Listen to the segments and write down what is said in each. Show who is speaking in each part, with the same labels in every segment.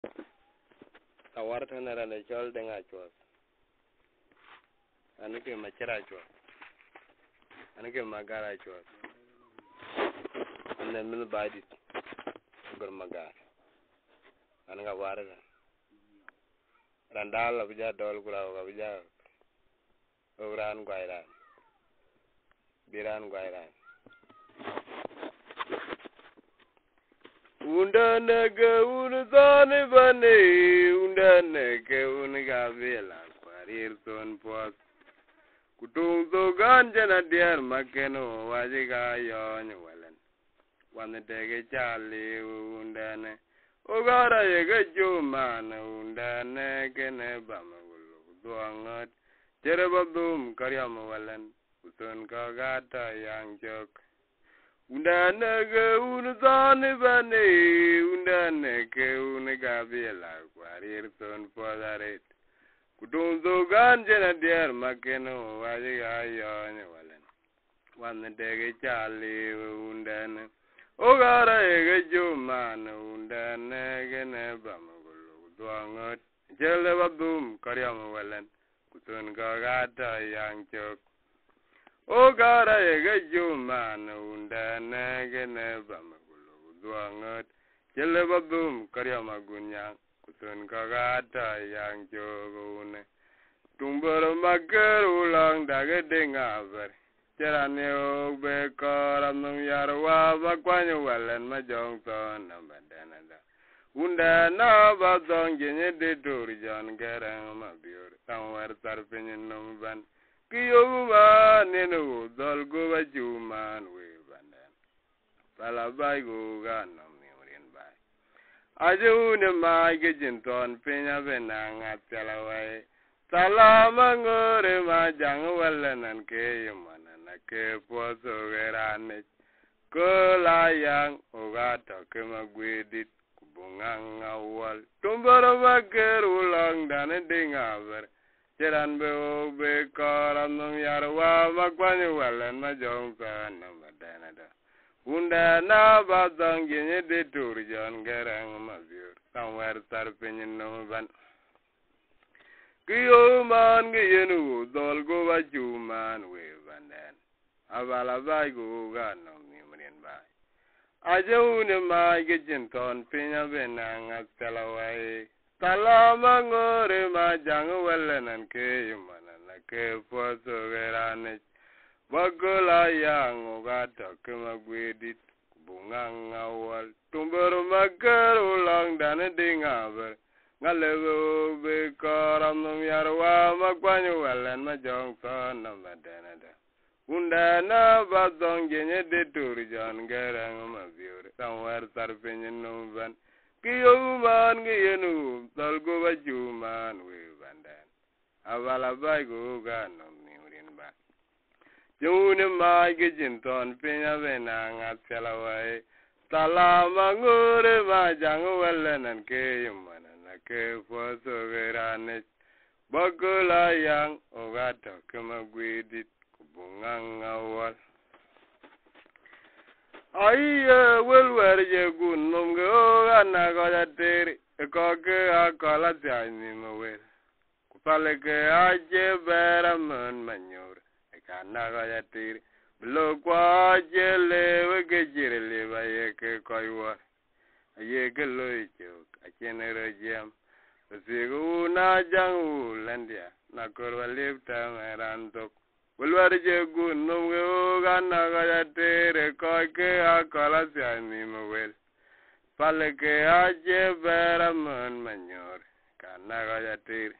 Speaker 1: Kawarta na rana chol denga chwa. Anike machira chwa. Anike magara chwa. Anne mil baidi. Gur magar. Ananga warga. Randala bija dol kura bija. Ogran gwairan. Biran gwairan. Undanake unzane bane, undanake ungavela parir son pos. Kutung so ganjana diar makeno wajiga yon walen. Waneteke chali undane. Ogara yeke jumana undane kene bamagulu duangat. Jerebabdum karyam walen. Usun kagata yang jok. Undanake unzane bane, undanake ungavela parir son posaret. Kutung so ganjana diar makeno wajiga yon walen. Waneteke chali undane. Ogara ege jumana undane gene bamagulu duangot. Jele babdum karyam walen. Kusun kagata yang chok. Ogara ege jumana undane gene bamagulu duangot. Jele babdum karyam agunyang. Kusun kagata yang chok une. Tumbaro maker ulang dage dengaver. Jarane ogbe koram nung yarwa bakwanyo walen majong ton nambadanada. Unda na bazong jenye de turjan gerang mabiur. Tangwar tarpinyin numban. Kiyoguma nenu dol goba juman webandan. Palabay goga namiurin bay. Ajune maige jinton pinya benang at kalaway. Salama ngore majang walenan keyuman. Ke poso gerane ko layang ogata ke magwedit kubungang awal tumbaro maker ulang dane dingaver jeran be obe karam nung yarwa makwanyo walen majong sana madanada unda na bazang genye de turjan gerang mabiur tamwer tarpinyin numban kiyo man giyenu dol go bajuman we bandan Avala vai go gano mimrin vai. Ajaune mai gejinton pinya benang atalawai. Talama ngore majang walenan ke yumana ke poso gerane. Bagola yang ogata ke magwedit bungang awal. Tumbero maker ulang dane dingaver. Ngalego be karam nung yarwa makwanyo walen majong son namadanada. Undana bazong genye de turjan gerang mabiur tamwar tarpinyin numban kiyuman giyenu tolgo bajuman we bandan avala bay go ganom niurin ba june mai gijinton pinya benang atselawai talama ngure majang walenan kiyumana na ke poso gerane bagula yang ogata kemagwidit bungang awal aiye welwer je gunnom go ana go jateri ko ke akala tani mower kupale ke aje beramon manyor kana go jateri blo kwa je le ke jirele baye ke koywa aye ke loicho achenero jam sigu na jangu landia na korwa lipta merantok Ulwarje gun nunge ogana gayatere koike akala siani mwel. Paleke aje beramon manyor kana gayatere.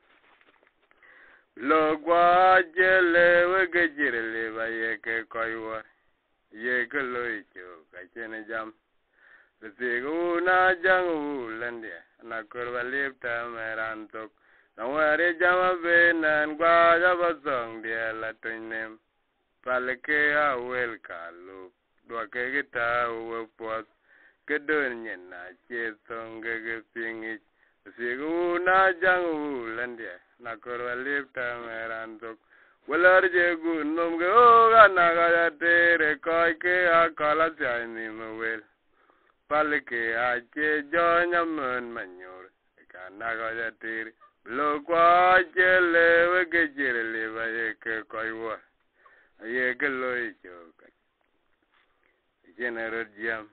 Speaker 1: Logwa aje lewe gejirele bayeke koiwa. Yeke loicho kachene jam. Sigu na jangu landia na kurwa lipta merantok. Naware jama benan gwa jaba song dia la tuinem palke a wel kalu dwa ke gita uwe pos kedon nyena che song ge pingi sigu na jangu landia na korwa lipta merantok welarje gu nom ge o ga na ga tere kai ke a kala chai ni mwel palike ache jonya mun manyor kana go ya tiri lo kwa chele we ke chele ba ye ke koiwa ye ke lo ichoka general jam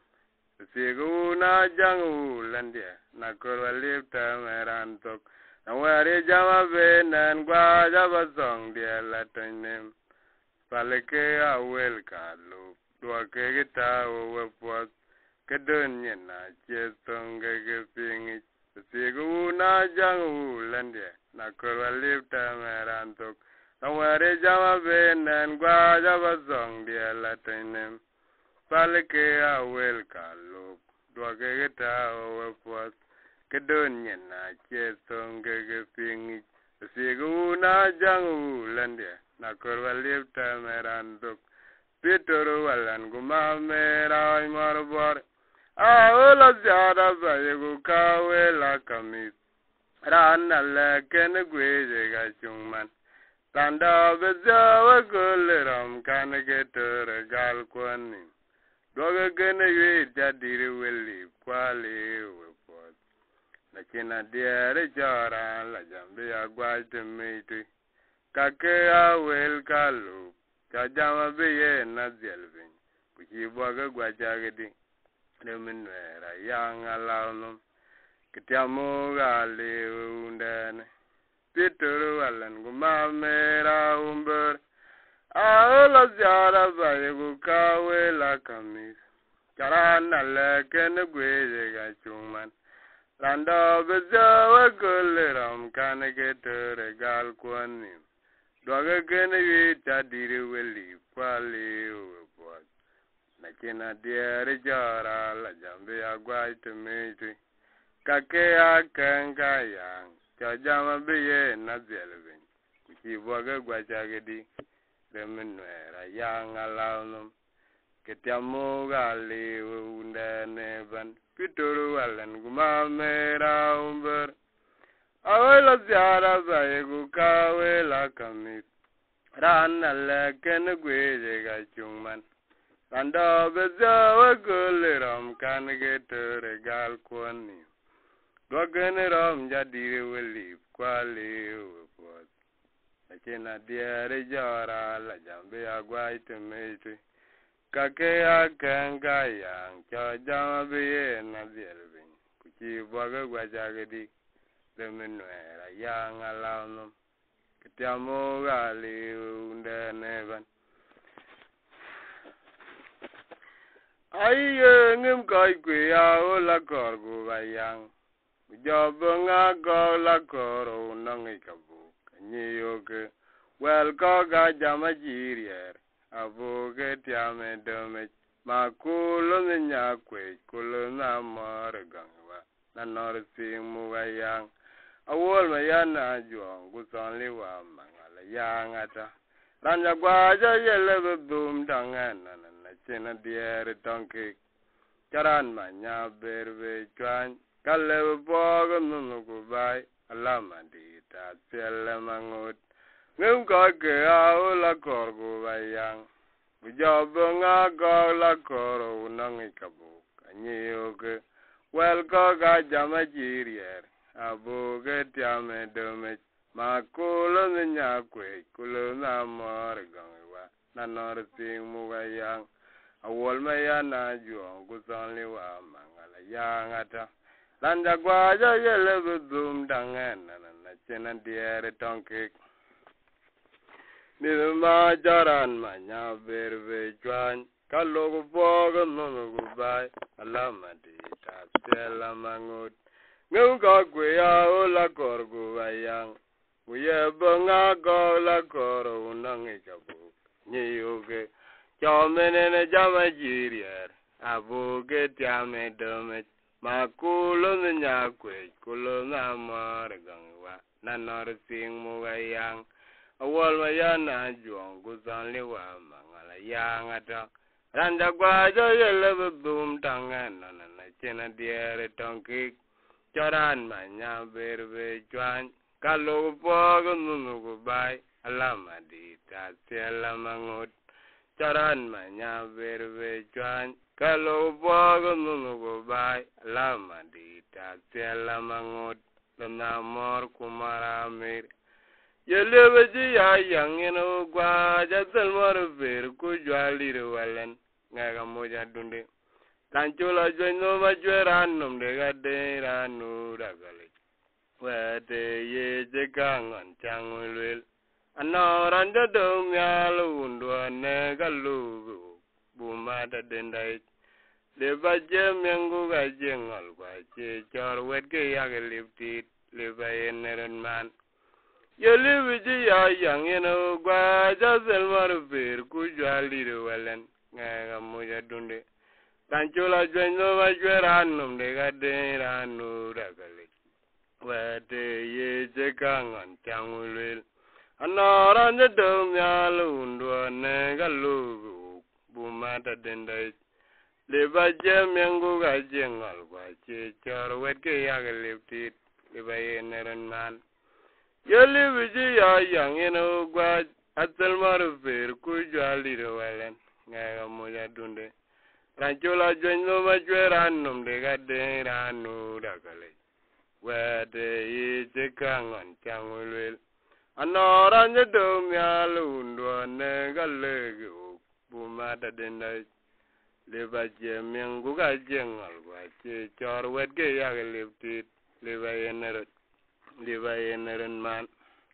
Speaker 1: sigu na jangu landia na korwa lipta merantok na wari jama benan gwa jaba song dia latanem palike awel kalu dua ke kita we pot kedunya na chetong ke pingi sigu na jangu landia na korwa lipta merantok na wari jama benan gwa jaba song dia latanem palike awel kalu dua ke kita we pot kedunya na chetong ke pingi sigu na jangu landia na korwa lipta merantok pitoro walan guma mera marbor aola jara bayegu kawe la kamis rana la ken gweje ga chungman tanda bezawa goleram kan getor gal kwani doga gene ye jadire weli kwale wepot na kina diere jara la jambe agwa temete kake awel kalu kajama beye na zelvin kuchi boga gwajagedi neminwera yang alaunum kitiamu gali undane pituru walan gumamera umber aola jara bayegu kawe la kamis karana leken gweje ga chungman lando bezawa goleram kanegetere gal kwani doga gene yita diri weli kwali wepot na kina diere jara la jambe agwa temete kake akenga yang chajama beye na zelvin kuchi boga gwajagedi remenwera yang alaunum ketiamu gali undane ban pituru walan gumamera umber awela zara bayegu kawe la kamis rana leken gweje ga chungman randa bezawa goleram kan getere gal kwani dogene ram jadire weli kwale wepot akina diere jara la jambe agwa itemete kake akenga yang chajama beye na zelvin kuchi boga gwajagedi remenwera yang alaunum kitiamu gali undeneban aiye ngim kai kwe ya ola korgu bayang jobunga go la koro nangi kabu kanyiyoke wel ko ga jama jirier abuge tiame dome makulo nya kwe kulo na mar gangwa na nor simu bayang awol mayana juang gusanli wa mangala yangata ranja gwaja yele dum dangana na chena diere tonki charan manya berbe chwan kalle bogo nunu kubai alama di ta sele mangut ngum ko ke aula korgu bayang bujobo nga go la koro nangi kabu kanyoke wel ko ga jama jirier abuge tiame dome makulo nya kwe kulo na mar gangwa na nor sing mu bayang awol mayana juang gusanli wa mangala yangata landa gwaja yele budum dangena na chena diere tonki nilma jaran manya berbe chwan kalogo bogo nono gubai alama di ta sela mangut ngau ga kwe ya ola korgu bayang uye bonga go la koro unangi kabu nyiyuge chomene jama jirier abuge tiame dome makulo nya kwe kulo na mar gangwa na nor sing mu bayang awol mayana juang gusanli wa mangala yangata randa gwaja yele budum tangana na chena diere tonki charan manya berbe chwan kalo pogo nunu gubai alama di ta sela mangut charan manya berbe chwan Kalau bago nunu bai lama di tatela mangot namor kumaramir. Yelebeji ya yangino gwa jatal marver ku jwali rwalan ngaga moja dunde. Tanchola joino majweranum de gadera nu ragale. Wete ye jekangan changulwel. Anoranda dom yalu undwa negalu bumada dendai. Leba jem yangu gajengal kwache chor wetke yagaliptit leba yeneran man. Yelibiji ya yangino gwa jasel marufir kujwali rwalan ngaga moja dunde. Tanchola joino majweranum de gadera nu ragale. Wete ye jekangan changulwel. Anoranda dom yalu undwa negalu bumada dendai. Leba jem yangu gajengal kwache chor wetke yagaliptit leba yeneran man. Yelibiji ya yangino gwa atal marufir kujwali rwalan ngaga moja dunde. Ranchola joino majweranum de gadera nu ragale. Wete ye jekangan changulwel. Anoranda dom yalu undwa negalu bumada dendai. Leba jem yangu gajengal kwache chor wetke yagaliptit leba yeneran man.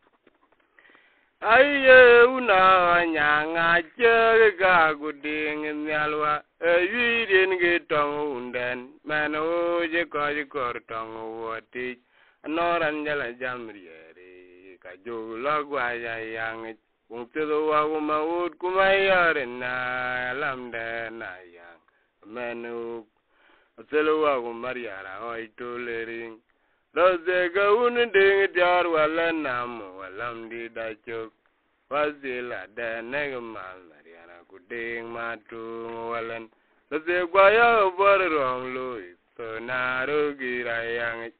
Speaker 1: Aye una nyanga chega guding nyalwa yidin ge tong undan mano je ko tong woti anoran jala jamriere ka jola gwa yang untu wa ma ut kumayar na lamda na yang mano atelo wa mariara oi toleri. Doze ga ding diar wala namu walam di dachok. Wazila da negmal mariana kuding matu walan. Doze gwaya borong lui so naru girayang.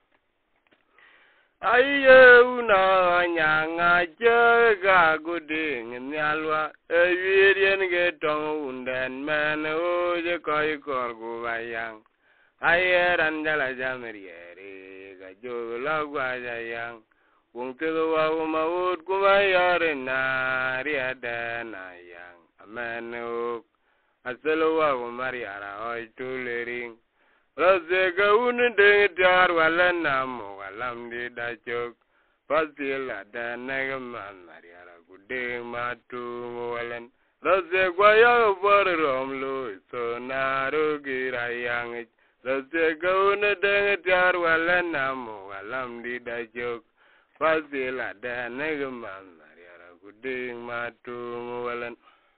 Speaker 1: Aye una nyanga jaga kuding nyalwa. Ewirian ge tong undan man oje koi korgu bayang. Aye ranjala jamriere. Jola gwaja yang wungtelo wa maud kumayare na riada na yang amanu aselo wa mariara oi tulering roze ga unde diar wala namu walam di dachok pasila da nagaman mariara gude matu walan roze gwaya borom lo so naru girayang. Roze gauna denga tiar wala namu walam di dajok fasila da negaman mariara kuding matu walan.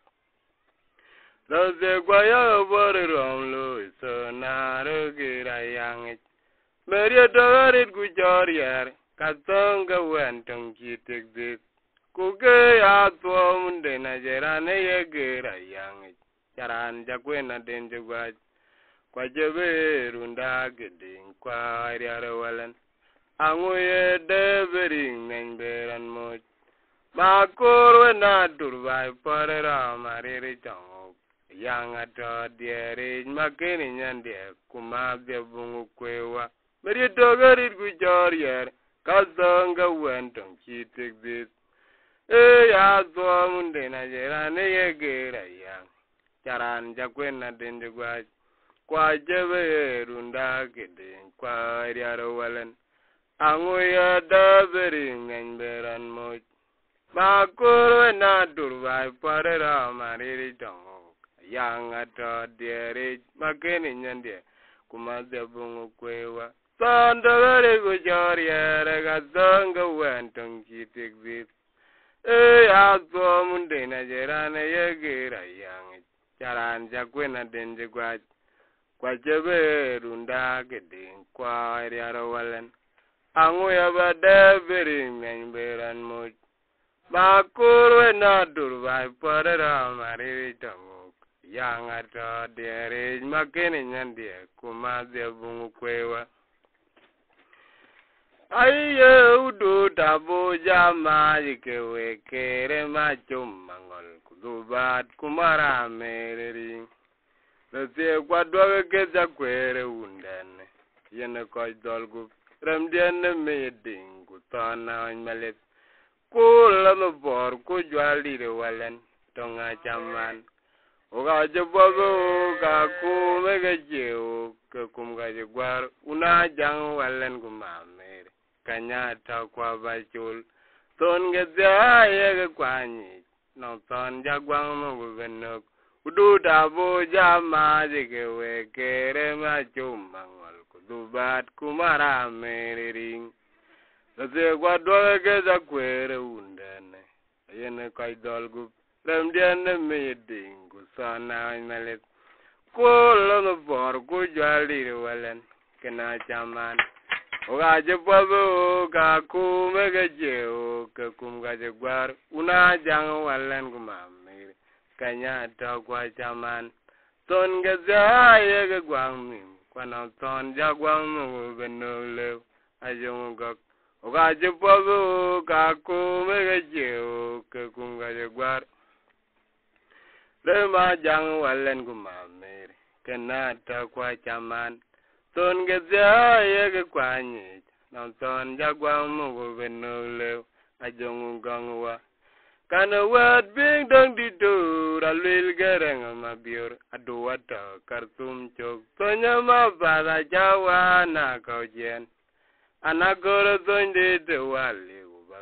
Speaker 1: Roze gwaya borom lo so naru girayang. Maria dogarit gujorier katonga wentong kitik dit kuge atwa munde na jerane ye girayang. Charan jakwena denjugwaj. Kwa jebe runda geding kwa riara walan. Anguye debering nenberan moj. Makur na durbai parera mariri chongok. Yang ato dierej makini nyandie kumabye bungu kwewa. Meri dogarit gujorier kasonga wentong chitik dit. Ya zwa munde na jerane ye gira yang. Charan jakwena denjugwaj. Kwa jebe runda geding kwa riara walan. Anguya dabering nenberan moj. Makur na durbai parera mariri chongok. Yang ato dierej makini nyandie kumabye bungu kwewa. Sandagare gujoriere kasonga wentong chitik dit. Azwa munde na jerane ye gira yang. Charan jakwena denjugwaj. Kwa jebe runda geding kwa riara walan. Anguya bada bering nenberan moj. Makur na durbai parera mariri chongok. Yang ato dierej makini nyandie kumabye bungu kwewa. Aye udu tabu jama jikewe kere machum mangol kudubat kumara mereri. The sea quadwa gets a query woundane. Yen a coy dolgu. Ramdian meeting. Gutana in Mallet. Cool on the board. Could you lead a wallen? Tonga chaman. Oga jabogo ga ku mega jeo ka kumga jagwar una jang wallen gumame kanya ta kwa bachul ton ge ya ga kwani no ton jagwang mo ganok udu da bo jama jige we kere ma chumangol kudubat kumara mering ze gwadwa ge za kwere undane yene kai dolgu Ramdian meeting, Gusana in Mallet. Cool on the board, good jolly wallen, Kana chaman. Oga Pabo, Gaku, Mega Jeo, Kakumga Jaguar, Una Jang Wallen Gumam, Kanya Taqua chaman. Ton Gaza, Guang, Quanam Ton Jaguang, Veno Lev, Ajong Oga Pabo, Gaku, Mega Jeo, Kakumga Jaguar. Lema jang wallen gumamere kena ta kwa chaman ton geza ye kwani nam ton jagwa mu go benole ajong gangwa kana wat bing dong di do ralil gereng ma biur adu wata kartum chok tonya ma bada jawa na kaujen anagoro donde de wale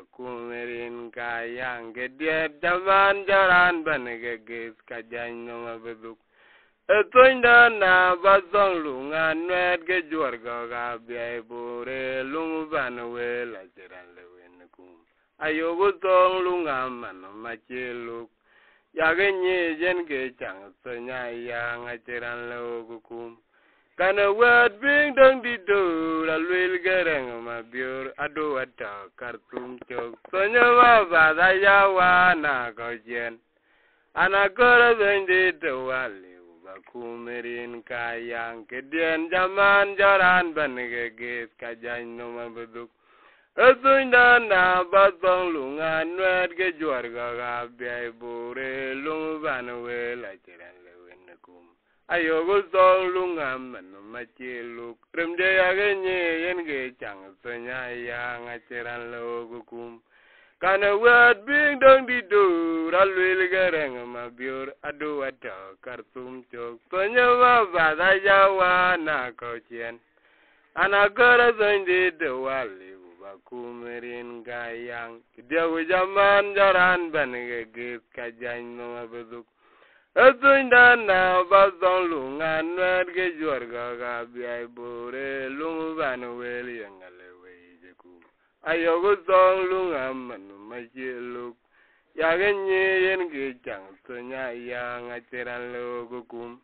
Speaker 1: kumerin kayang gede jaman jaran banege ges kajang no mabeduk etoinda na bazong lungan net ge jorga ga biai bore lung banwe la jiran lewen kum ayogo tong lungam man macheluk yagenye jen ge chang sonya yang ajiran lewo kum Kana wad bing dong di do la luil gereng ma biur adu ata kartum chok sonya ma bada yawa na kaujen anakora zendi do wali uba kumerin kayang kedien jaman jaran banege ges kajang no ma beduk Esuinda na batong lungan nwet ge juarga ga biai bore lungu banwe la jiran lewen kum Ayogo song lungam no macheluk remde yagenye yenge chang sonya yang acheran logo kum kana wad bing dong di do ralwil gereng ma biur adu ata kartum chok sonya ma bada jawa na kauchen anagara zonde de wali uba kumerin gayang dia jaman jaran banege gis kajang no abeduk Esuinda na bazong lungan nwet ge juarga ga biai bore lungu banwe liangale weje kum ayogo song lungam manu macheluk yagenye yen ge chang sonya yang acheran logo kum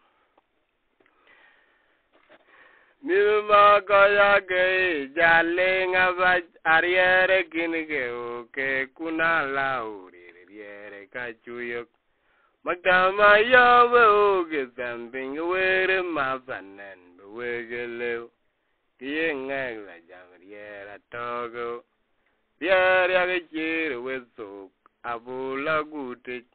Speaker 1: Milma kaya ge jale ngaba ariere kinige oke kuna lauri riere kachuyok Magdama yawe oge something were ma fanen wege lew Kiye ngeg la jamriera togo Biara ge chire wesok abula gutik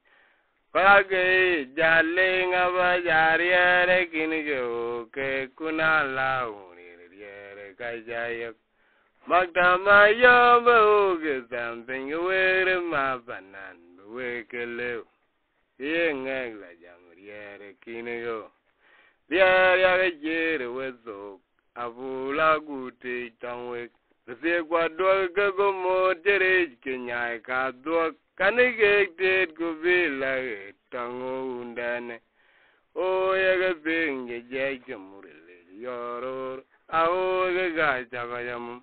Speaker 1: Page jale ngaba jariere kinige oke kuna lauri riere kajayak Magdama yawe oge something were ma fanen wege lew Yengeg la jamriere kinego Biara jere wezok Abula guti tangwek Rese kwa dwag gago mo tere Kenyai ka dwag Kanigek ted kubila Tango undane O yaga binge jay jamurele Yoror Aho gaga chakayamu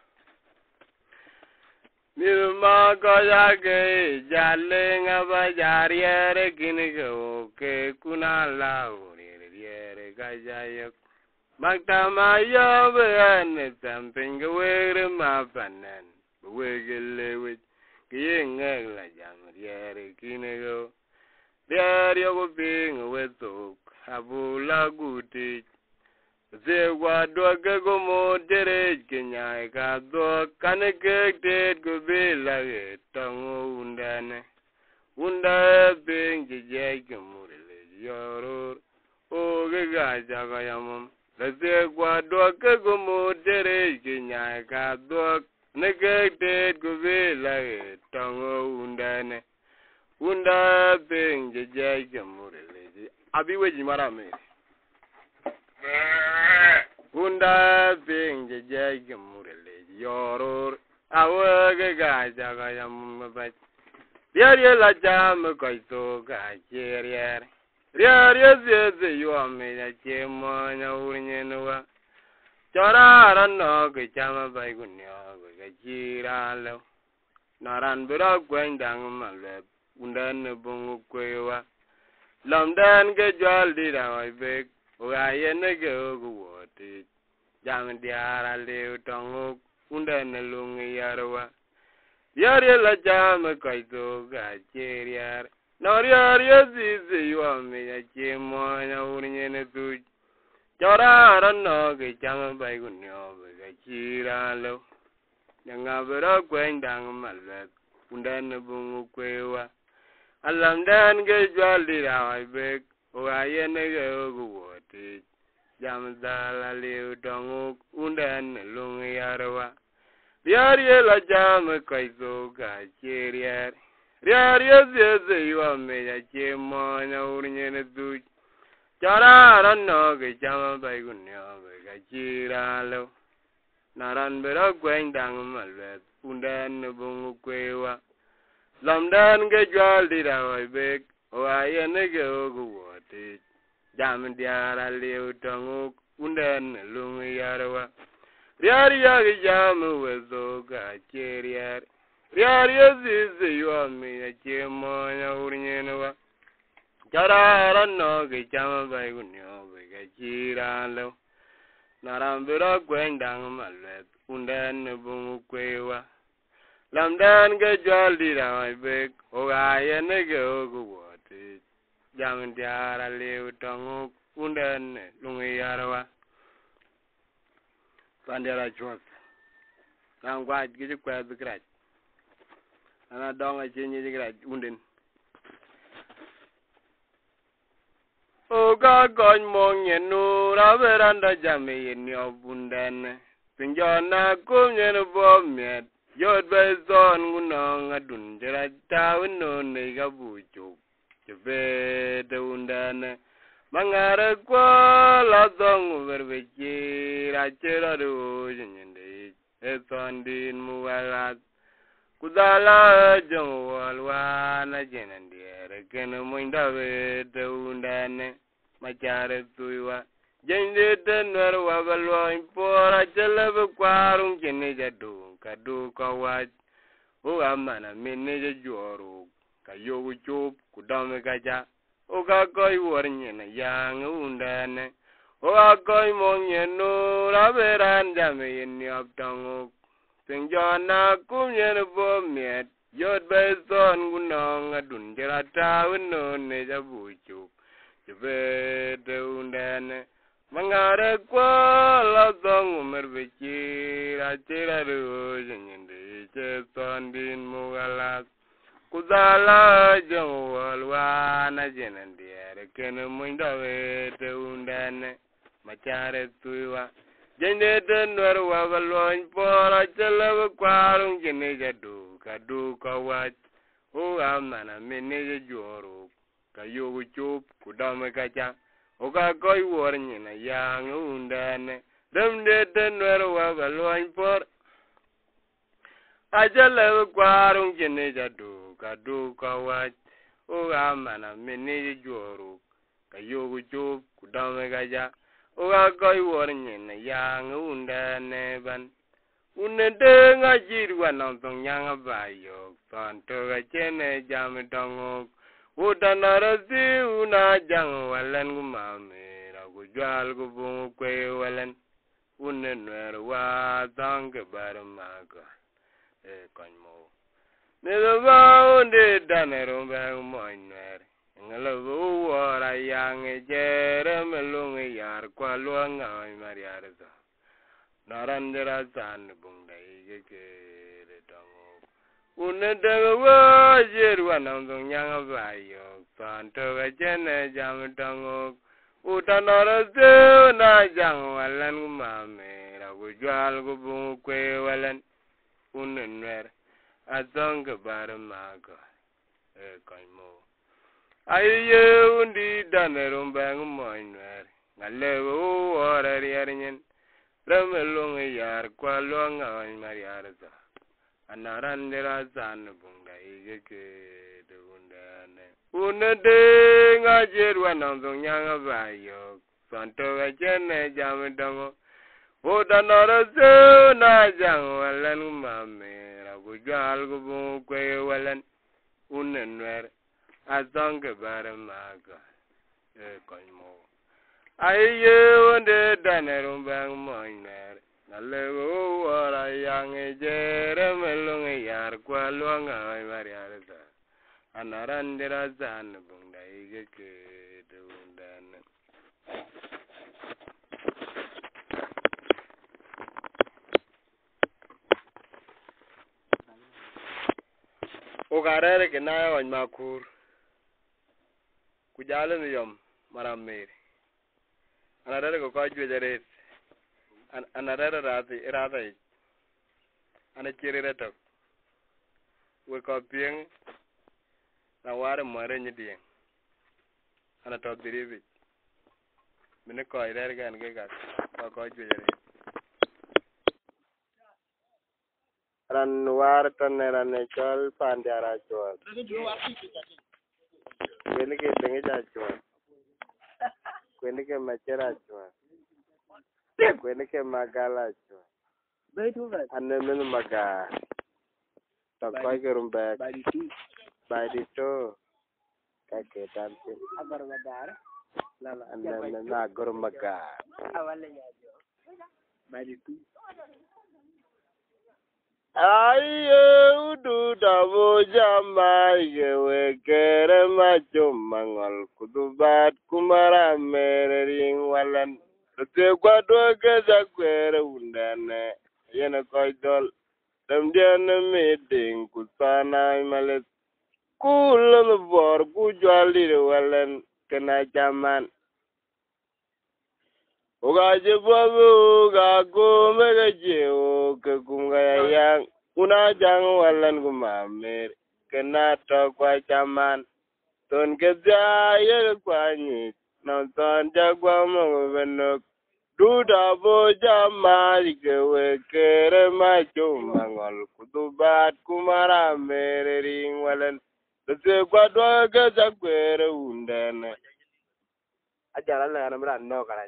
Speaker 1: Milma kaya ge jale ngaba jariere kinige oke kuna lauri riere kajayak Magdama yawe ane something were ma fanen wege lewit kiye ngeg la jamriere kinige Riere yogo bing wesok abula guti Zewa doge go mo tere Kenyai ka do kaneke ted go bila ge tango undane unda bing je gemurele yoror o ge ga ja ga yam le se kwa do ke go mo tere ki nya ka do ne ge te go ve la tong undane unda ping je je ke mo le abi we ji mara me unda ping je je ke mo le yoror awe ge ga ja ga yam ba Yari la jam ko to ga cher ze yo me ya che mo nya urnye no chora ran no ke chama bai gunyo ga jira lo naran bra gwen dang ma le undan bungu kwewa lamdan ge jwal di da wai be wa ye ne ge go woti jam diara le tong undan lung yarwa Yari la jam ko to ga cher Nori zi yo me ya che mo nya urnye ne tu chora ran no ke chang bai gun yo ga chira lo nga bra gwen dang ma le undan bungu kwewa alam dan ge jwal di ra ai be o aye ne ge go woti jam da la le dong undan lung yarwa Yari la jam ko to ga chirier Yari ze yo me ya che mo nya urnye ne tu chara ran no ge chama bai gun yo ga chira lo naran bera gwen dang ma le undan bungu kwewa lamdan ge jwal di da wai be o aye ne ge go woti jam diara le tong undan lung yarwa Yari ge jam we zo ga chirier Yari ze yo me ya che mo nya urnye no wa chara ran no ge chama bai gun yo ga chira lo naran bera gwen dang ma le undan bungu kwewa lamdan ge jwal di da wai be o ga ye ne ge go woti jam diara le tong undan lung yarwa pandera chwas nang gwa gi kwa bi kra ana dong a chenyi di kra unden o ga gon mong ye nu ra veranda jame ye ni obundan pinjona kum ye no bo met yod be zon ngunong adun jera ta no ne ga buju je de undan mangara kwa la zong verbe ji ra chera ru jinde e sondin muwalat kudala jong walwa na jenandiere ken moinda be de undane machare tuiwa jende tenwer wa balwa impora chelebe kwarung kene jadu kadu kawat o amana menne je joru kayogu chup kudame kaja o ka koi wornye na yang undane o ka koi monye no raberan jame yenni abtango Pinjona kumyen bo miet yod be son gunong adun jera tawin no ne jabuchu jebe de undane mangare kwa la dong merbechi ra chira ru jende che sondin mugalas kudala jawal wa na jenandiere ken muinda we de undane machare tuiwa Jende tenwer wa balon pora chele kwarung jene jadu kadu kawat o amana mene joru kayogu chup kudame kacha o ka koi wornye na yang undane demde tenwer wa balon por ajele kwarung jene jadu kadu kawat o amana mene joru kayogu chup kudame kacha Oga koi wornye na yang undane ban unende nga jirwa nang tong yang bayo santo ga chene jam dong udanara si una jang walan gumame ra gu jwal gu bung kwe walan unenwer wa tang ke barmaga e konmo ne ba unde danero ba moinwer ngalo wora yang jere melung yar kwa luang ai mariarza narandera san bung dai ke de tango unende wa jeru anong dong yang ba yo san to ga jene jam tango utanora se na jang walan mame ra gujal gu bu kwe walan unenwer azong bar maga e kaimo aye undi danerum bang moinwer ngale wo ora riarnyen ramelong yar kwalong ay mariarza anaran dera zan bunga igeke de undane unade ngajer wanong nyanga bayo santo gajene jamdongo utanora se na jang walan mame ra gujal gu bu kwe walan unenwer azong bar maga e kaimo aye wonde danerum bang moiner nalego ora yang jere melong yar kwalong ay mariarza anaran dira zan bunda igeke de undane ugarere kenaya wan makur kujale ni yom maramere anarere ko kajwejere anarere rati ana kirire tok we ko pieng na ware mare nyidien ana to diribi mine ko irere gan ge gat ko kajwejere ran war tanera ne chol pandara chol wele ke dengi ja chol kwene ke machera chol kwene ke magala chol ane men maga to koy ke rumbe by the to ka ke tantin ane na gurmaga aye udu dabo jama yewe kere macho mangol kudubat kumara merering walan te kwado geza kwere undane yene koydol demdiane meeting kusana malet kulon bor ku jwali walan kena jaman ugaje bobu ga go megaje o ke kunga yang una jang walan gumamer kena to kwa jaman ton ke ye kwani non ton jagwa mo benok duda bo jamal ke we kere ma mangol kudubat kumara merering walan te kwadwa ga jakwere undene ajara la na no kara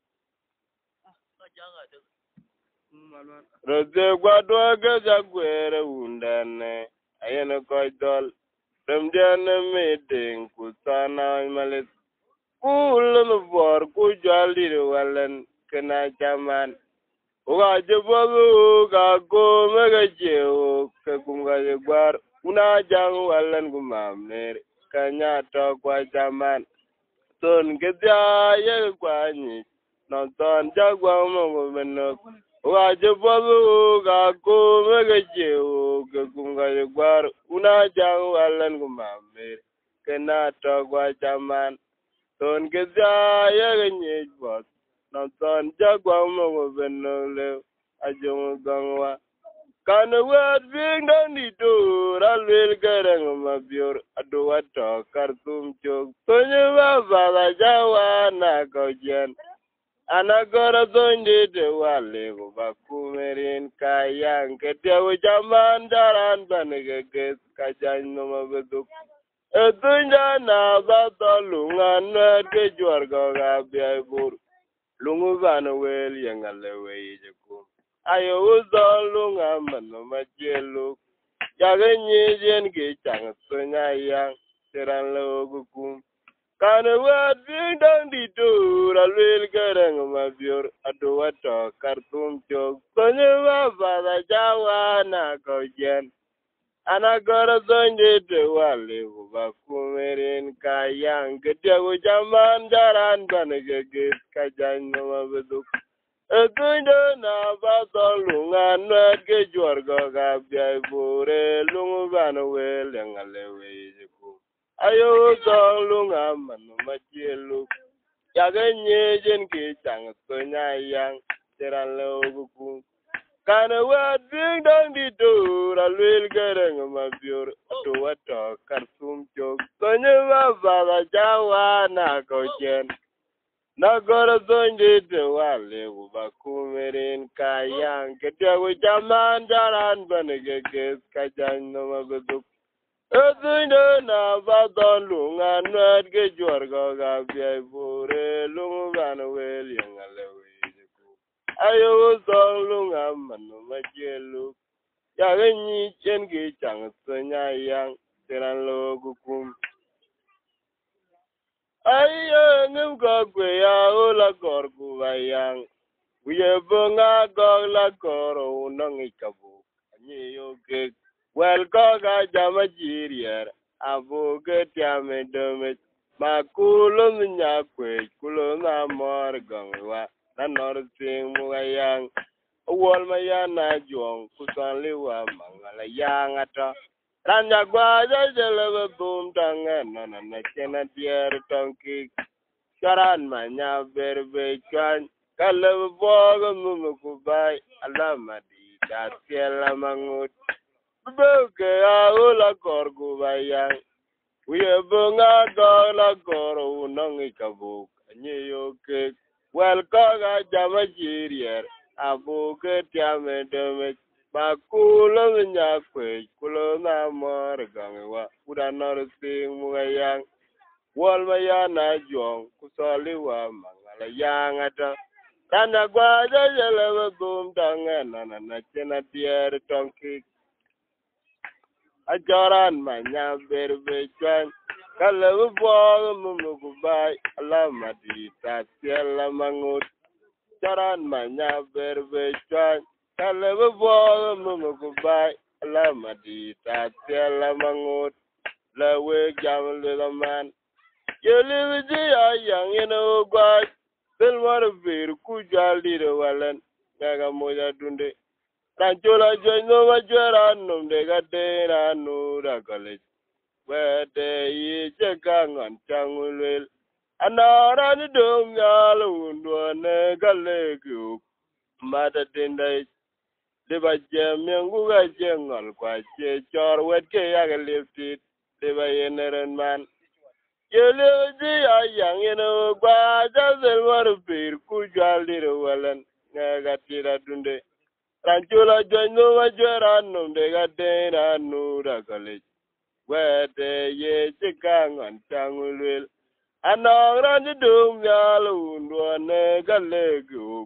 Speaker 1: roze gwadwa gaza gwere undane ayene koydol demdiane meeting kusana malet kulun bor ku jwalire walen kena jaman uga jebogu ga go mega jeo ke kunga gwar una jang walen gumamer kanya to kwa jaman ton gedya ye kwani non ton jagwa mo benok uga jebogu ga go mega jeo ke kunga gwar una jang walen gumamer kena to kwa jaman ton gedya ye nyej bot non ton jagwa mo benole ajong gangwa kana wet bing ni do ralwel garang mabior ado wato kartum chok tonye baba jawa na gojen anagora donde de wale go bakumerin kayang ketew jaman daran banege kajan no mabeduk etunja na batolungan ke jorgo gabe bur lungu bana wel yangale weje ko ayo uzolunga mano majelu yagenye jen ge chang sonya yang teran logukum kana wat bindang didura lel garang mabior ado wato kartum chok sonya baba jawa na gojen anagora zonje de wale bakumerin kayang ketew jaman daran banege kajan no mabeduk etundo na batolungan ke jorgo gabe bure lungu bana wel ngale wejiku ayo zolunga manu majelu ya ga nye jen ki chang so nya yang teran lo ku kana wa ding dang di do ra lwel garang ma biur to wa to karsum chok so nya wa ba jawa na ko chen na gora zonde de wale uba kumerin kayang ketia we jaman jaran banege kes kajang no mabeduk Ezundo na badon lunga nwed ke jorgo ga bia bure lungu ban wel yangale we ayo zong lunga manu majelu ya ganyi chen ge chang sonya yang teran lo gukum ayo ngum go gwe ya ola gor gu bayang uye bunga go la goro nong ikabu anyi yo ke wel ko ga jama jirier abu ke tiame dome ma kulo nya kwe kulo na mor gongwa na nor sing mu yang wol ma ya na jong kusan liwa mangala yang ata Ranja gwa jele bum tanga na chena dier tonki charan manya berbe chan kale boga mumu kubai alama di datiela mangut buke aula kor kubai yang uye bunga gola koro unongi kabuk anyeyo ke wel koga jama jirier abuke tiame deme Makulo nya kwe kulo na mor gangwa uda nor sing mugayang wol maya na jong kusoli wa mangala yang ata tanda gwa jele bum tanga na chena tier tonki ajaran manya berbe chan kala bo mumu kubai alama di tatiela mangut jaran manya berbe chan kala bo mumu kubai alama di tatiela mangut la we jam le man yeli ji ayang ino gwa selwar bir ku jali de walan daga moja dunde kanchola joino majara num de gade na nu da kale wete yi chekangan changulel anara ni dum yal undu ne kale ku mata tindai de ba jemngu ga jengal kwa che chor wete ya liftit de ba yeneren man Yellow ayang ino gwa jazel war bir ku jali de walan nagatira dunde Ranchula joino majora num de gade na nu da kale wete ye chikangan changulel anora ni dum yal undu ne kale ku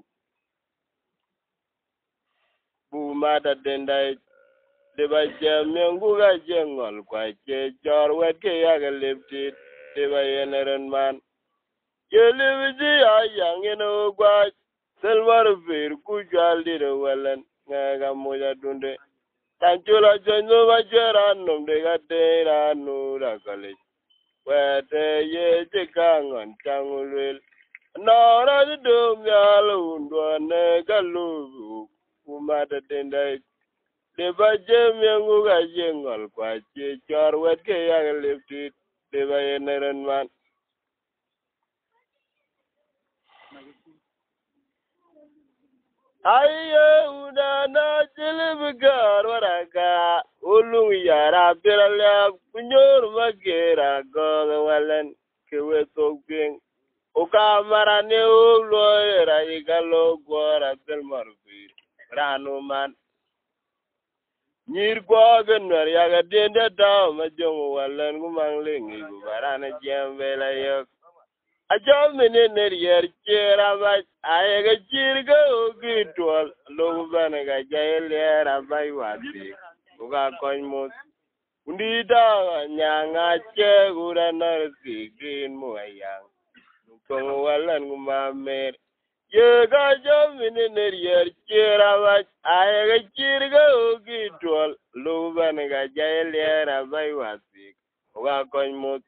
Speaker 1: bu mata tindai de ba jemngu ga jengol kwa che chor wete ya liftit de ba yeneren man Yeliviji ayang ino gwa selvar vir ku jali de welen ngaga moja dunde kanchula jonyo bajera num de gade na nu da kale wete ye chikangan changulwel nora di dum yal undu ne galu kumata tendai de baje mengu ga jengol kwa che chor wete ya liftit de ba yeneren man Aye una na jilbigar waraka ulung yara birala kunyor magera go walan kewe tokeng uka marane ulo era igalo gwara del marbi ranu man nyir gwagen wer yaga dende da ma jong walan gumang lengi gubarana jembela yok Ajo mene yer chera ba ayega chirga ogitwal logu bana ga jaelera bai wati uga konmo undida nyanga che gura nar sigin moyang kong walan gumamer yega jo mene yer chera ba ayega chirga ogitwal logu bana ga jaelera bai wati uga konmo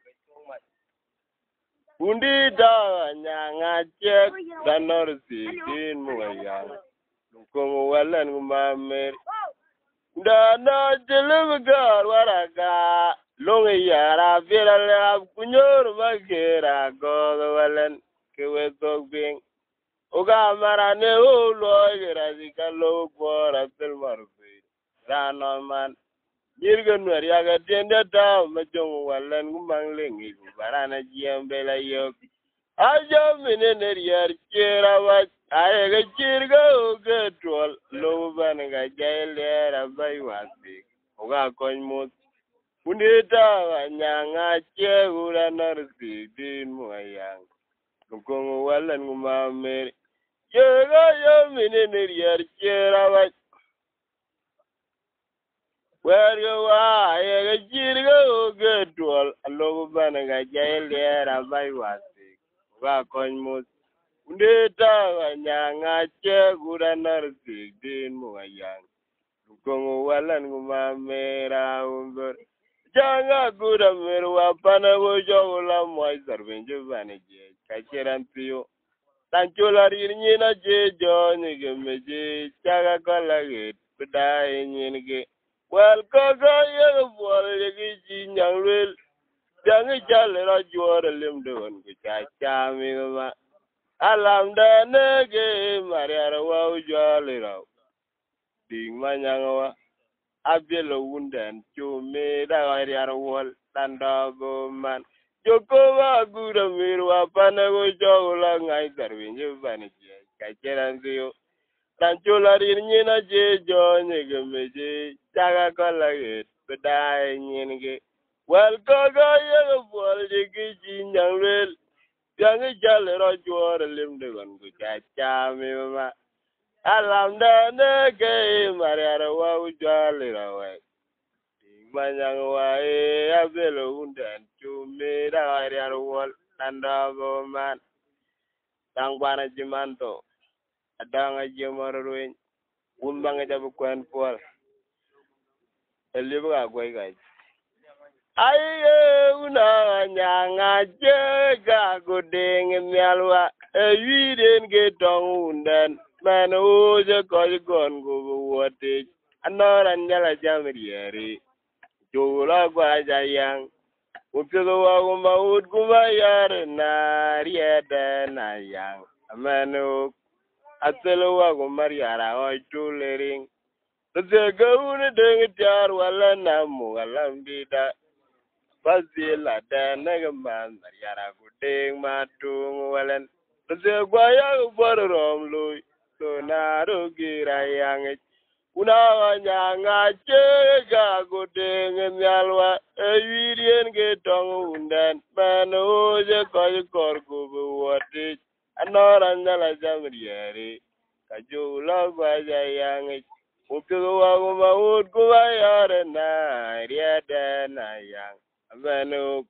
Speaker 1: Undi da nyanga chek danor sigin moyang kong walan gumamer da na jelibgar waraga long yara virale kunyor magera go walan ke we tok ping uga marane ulo gerasi kalo kwara tel marfi rano man jirgen wer yaga tiende ta majong walen gumang lengi barana jiambe la yok ajo minen rier chera wa ay ga chirga uga tol lo ban ga jaile ra bai wasi uga kon mut unita nyanga che ura narsi din moyang kung walan gumamer yega yo minen rier chera wa where you are, I get a good tool, a low banner, jail there, and by was sick. Wakon Data, young, I check good another sick, din more young. Go well and go, mera, Janga good a mirror, panabo, jola, moiser, when you vanity, catch it and feel. Tanchola in a j, John, you chaga color, but I in well, Kaka, you will young will. Young Jalera, you are a limb doing, which I charming. Alam da nege, Maria, wow, jolly row. Ding Manyangawa, Abelo Wundan, you made a area wall, Tandago man. Jokova, good a mirror, Panago, Jolang, I serve you vanity. Kacheran you. Tanchola in a j, John, Nigamaji, Taga color, but I in well, Gaga, young boy, the kitchen, young will. Young Jalera, you are a limb one, which I charm you. Alam da nege, Maria, wow, jolly away. Manyangwa, a belloon, and to me, the area wall, and a man. Tangwana Jimanto, a danga Jimmer. Wumbang jabu kwan pol elibuga gwai gai aye una nyanga jega godeng myalwa ewiden ge tong undan man oje ko gon go wote anora nyala jamriere jola gwa jayang upelo wa gumba ud gumba yar na rieda na yang amano atelo wa gumba yara o tulering the goon ding jar wala namu alambida Fazila dan nagaman Mariara Guding Matung Wallen the Guaya Borom Lui so Naru Gira Yang Unawanyanga Chega Guding and Yalwa a Vidian Getong Undan Man Oja Koy Korgu Wati Anorandala Jamrieri Kajula Guaya Yang Ukiwa would go ayar na riada na yang amanu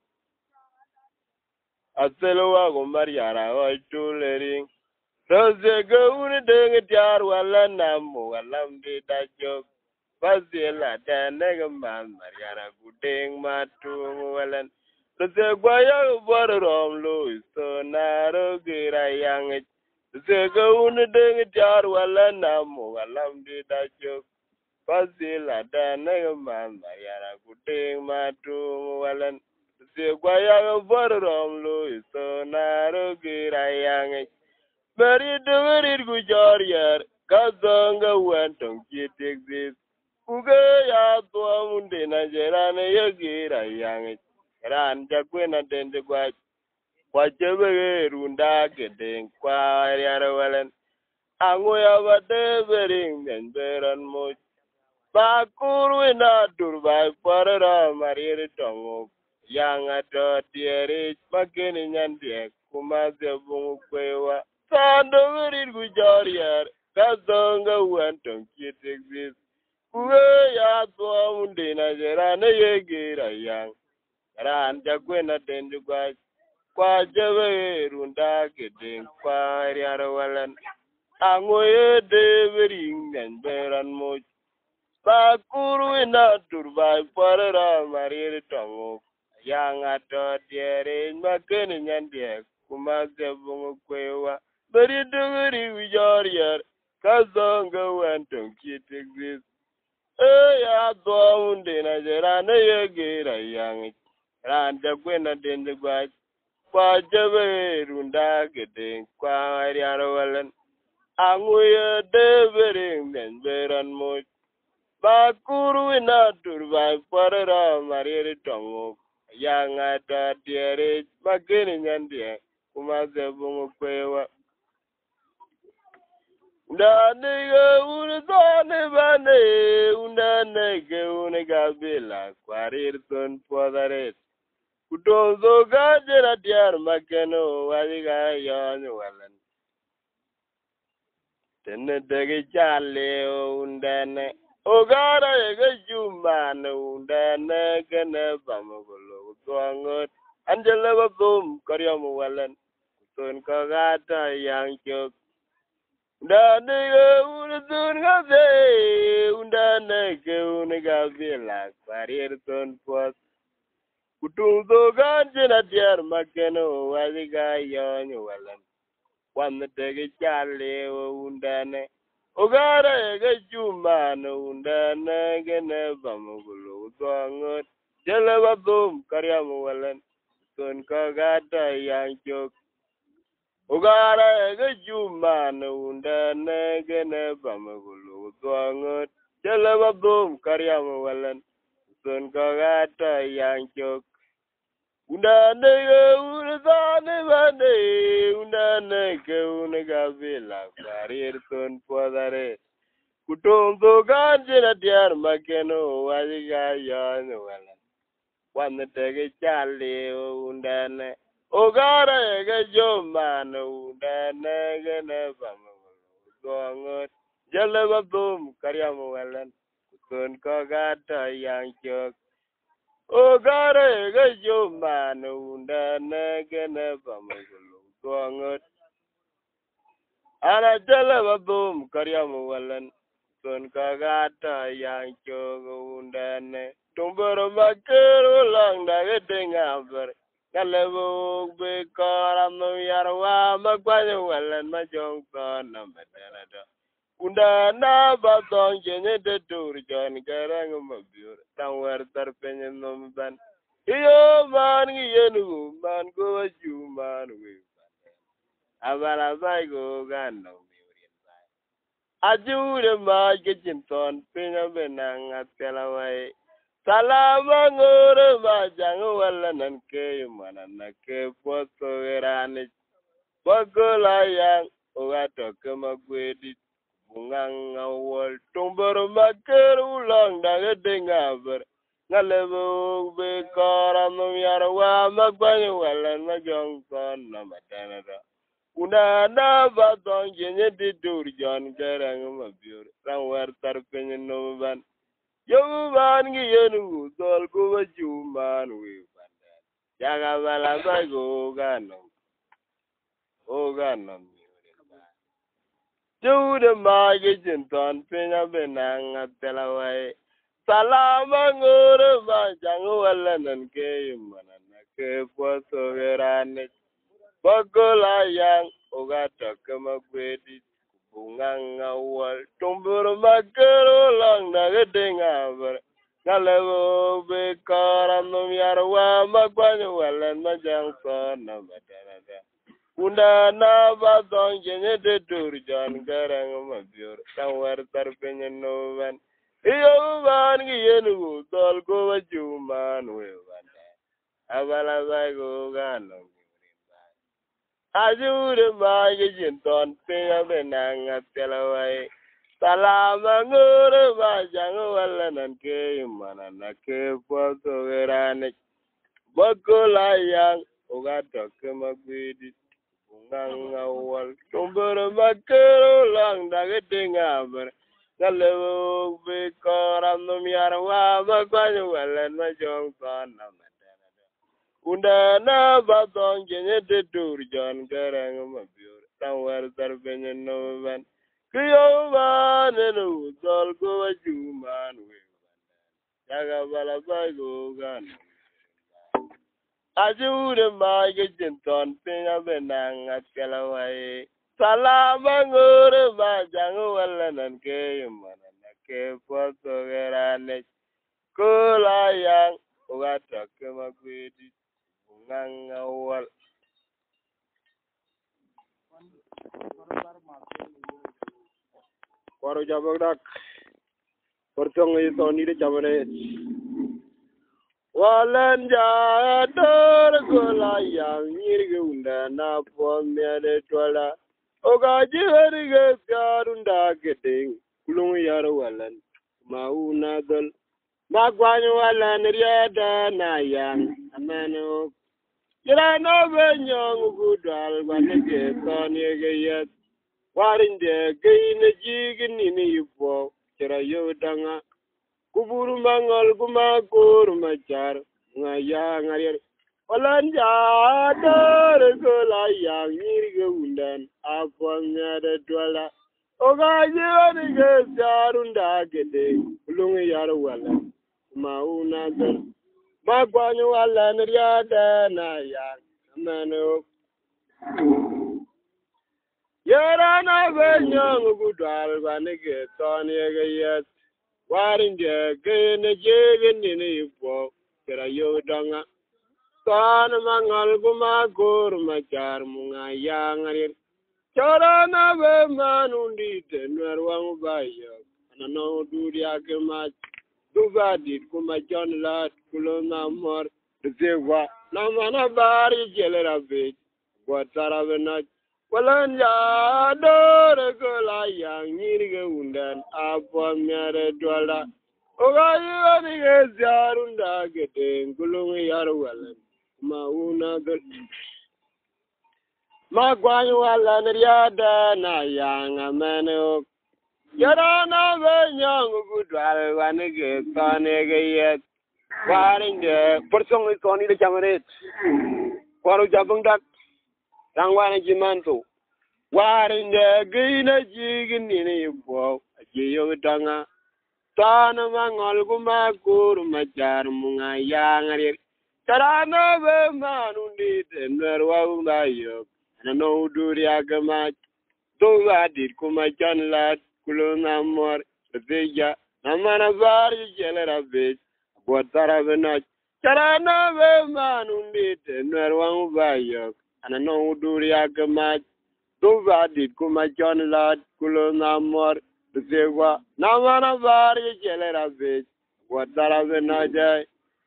Speaker 1: atelo go mariara o tulering roze go un deng tiar wala namu walam de dajo bazela da nagaman mariara gudeng matu walan roze gwaya borom lo so naro gira yang roze go un deng tiar wala namu walam de dajo Fazila da nagaman Mariara Guding Matu Wallen. The Guaya Borom Louis, so Naro Gira Yang. Very doing Gujarier, Kazanga went on Kit exist. Ugaya Tuamundi Najerana Yagira Yang. Ran Jaquina Dendiguat. Whatever Runda getting quiet Wallen. Angoya Vadevering and Baron Much. Bakuru na durbai parara mariri tongo yang ato tieri makini nyandie kumaze bungu kwewa sando wirir gujarier kazonga uantong kit exist kuwe ya tuwa mundi na jerane yegira yang ran jakwena tendu kwa jawe runda gedeng kwa riara walan angoye devering and beran moch Bakuru na turbai parara mariri tongo yang ato tiere makeni nyandie kumaze bungu kwewa beri duguri wijorier kazonga wentong kit exist ya doa unde na jerane yegira yang ran jakwena dende gwaj kwa jebe runda gede kwa ariano walen anguye debere men beran mo ba kuru ina turba parara marire tongo yanga ta tiere mageni nyandie kuma zebungu kwewa Ndaniga unzane bane undanege unigabila kwarir son podaret kutonzo gajera diar makeno wadiga yon walan tenne dege chale undane ogara yega juman undane gene bamugolo tuangot anjele babum karyam walan ton kagata yang chok Ndaniga unzun gabe undanege unigabila kwarir son podaret kutunzo gajera diar makeno wadiga yon walan Wan tege chale undane ogara ege jumano undane gene bamugulu tuangot jele babum karyamu walan ton kagata yang chok ogara ege jumano undane gene bamugulu tuangot jele babum karyamu walan ton kagata yang chok Undane bane undane ke unigabila kwarir ton podare kutonzo ganjina diar makeno wadiga yon wala wan tege chale undane ogara ege joman undane gene bamu gongot jale babum karyam walan ton kagata yang chok Ogare gajo manu undane gene bamagulu tuangot ana jala babum karyamu walan ton kagata yang chogo undane tumbero makero lang dage dengaber kalebo be karam no yarwa magbanyo walan majong ton namedana Undana batong jenye de tur jon garang mabiur tangwar tarpenye nomban iyo man yenu man go ju man we abala bai go gano miurien bai ajure ma gejinton penya benang atela wai salama ngore ma jang wala nan ke manana ke poto erane bagola yang ogato kemagwedi Bunganga wal tumbero makeru lang daga dengaber ngalebo be karam no yarwa magbanyo walan majong kon na matanada una na badong jenye di durjan garang mabiur rawar tarpenye no ban yo ban gi yenu dol go wajuman we bandan yaga bala ba go gano o gano Jude magijin ton pinya benang atelawai. Salama ngure bajang walanan ke imanana ke poso gerane. Bagola yang ogata kemagwedi bungang awal. Tumbur makero lang nagadengabar. Ngalebo bekaram num yarwa magbanyo walan majang son na matanada. Undana batong jenye de turjan garang mabiur tawar tarpenye novan iyo ban gi yenu tol go wajuman we banda abala bai go gano ajure ma gi jinton pinya benang atelawai salama ngure ba jang walanan ke manana ke poto gerane bagola yang ugato kemagwidi Ngawal tumbero makero lang daga dengaber ngalebo be karam no miarwa magbanyo walan majong kon na madana undana batong jenye de durjan garang mabiur tawar tarbenye no ban kiyo banenu dol go wajuman we jaga bala bago gan Ajure magijin ton pinya benang atkalawai. Salama ngure bajang walanan ke imanana ke poto gerane. Kula yang ugata ke magwidi bungang awal. Waru jabak dak. Pertong itu ni de jamane. Walan jador gola yang nyirge unda na pomya de tola. Oga jiharige garunda gedeng. Kulung yar walan. Mauna dol. Magwanyu walan riada na yang. Amano. Jira no benyong gudal wanege tonyege yet. Warinde gayne jigini ni yupo. Jira yodanga. Kuburu mangol kumakur macar ngaya ngarir walan jadar gola yang nyirge undan apang ada dwala oga jani ge jarunda gede ulung yar wala mauna gal magwanyu wala nriada na yang mano yara na benyong gudal banege tonyege yet Warinde gene jegeni ni po kera yodanga tan mangal guma gor machar munga yangarir chorana be manundi tenwer wang bayo anano duria kema duvadi kuma jon lat kulona mor dewa namana bari jelera be watara benat walan ya dore gola yang nyirge undan apa mere dola oga yoni ge zarunda gede gulung yar walan mauna dol magwanyu walan riada na yang ameno yarana benyang gudwal wanege tanege yet warinde persong ikoni de jamaret waru jabung dak Rangwana jimanto. Warinde gina jigini ni po. Ajiyo danga. Tana mangol kumakur macar munga yangarir. Tarana be manundi tenwer wawubayok. Anano duri agamat. Toga dit kumachan lat kulona mor. Teja namana bari jelera bej. Buatara benach. Tarana be manundi tenwer wawubayok. Anano duri agamat. Tuva dit kuma John Lad kulona mor tewa namana bari jelera bej watara benaja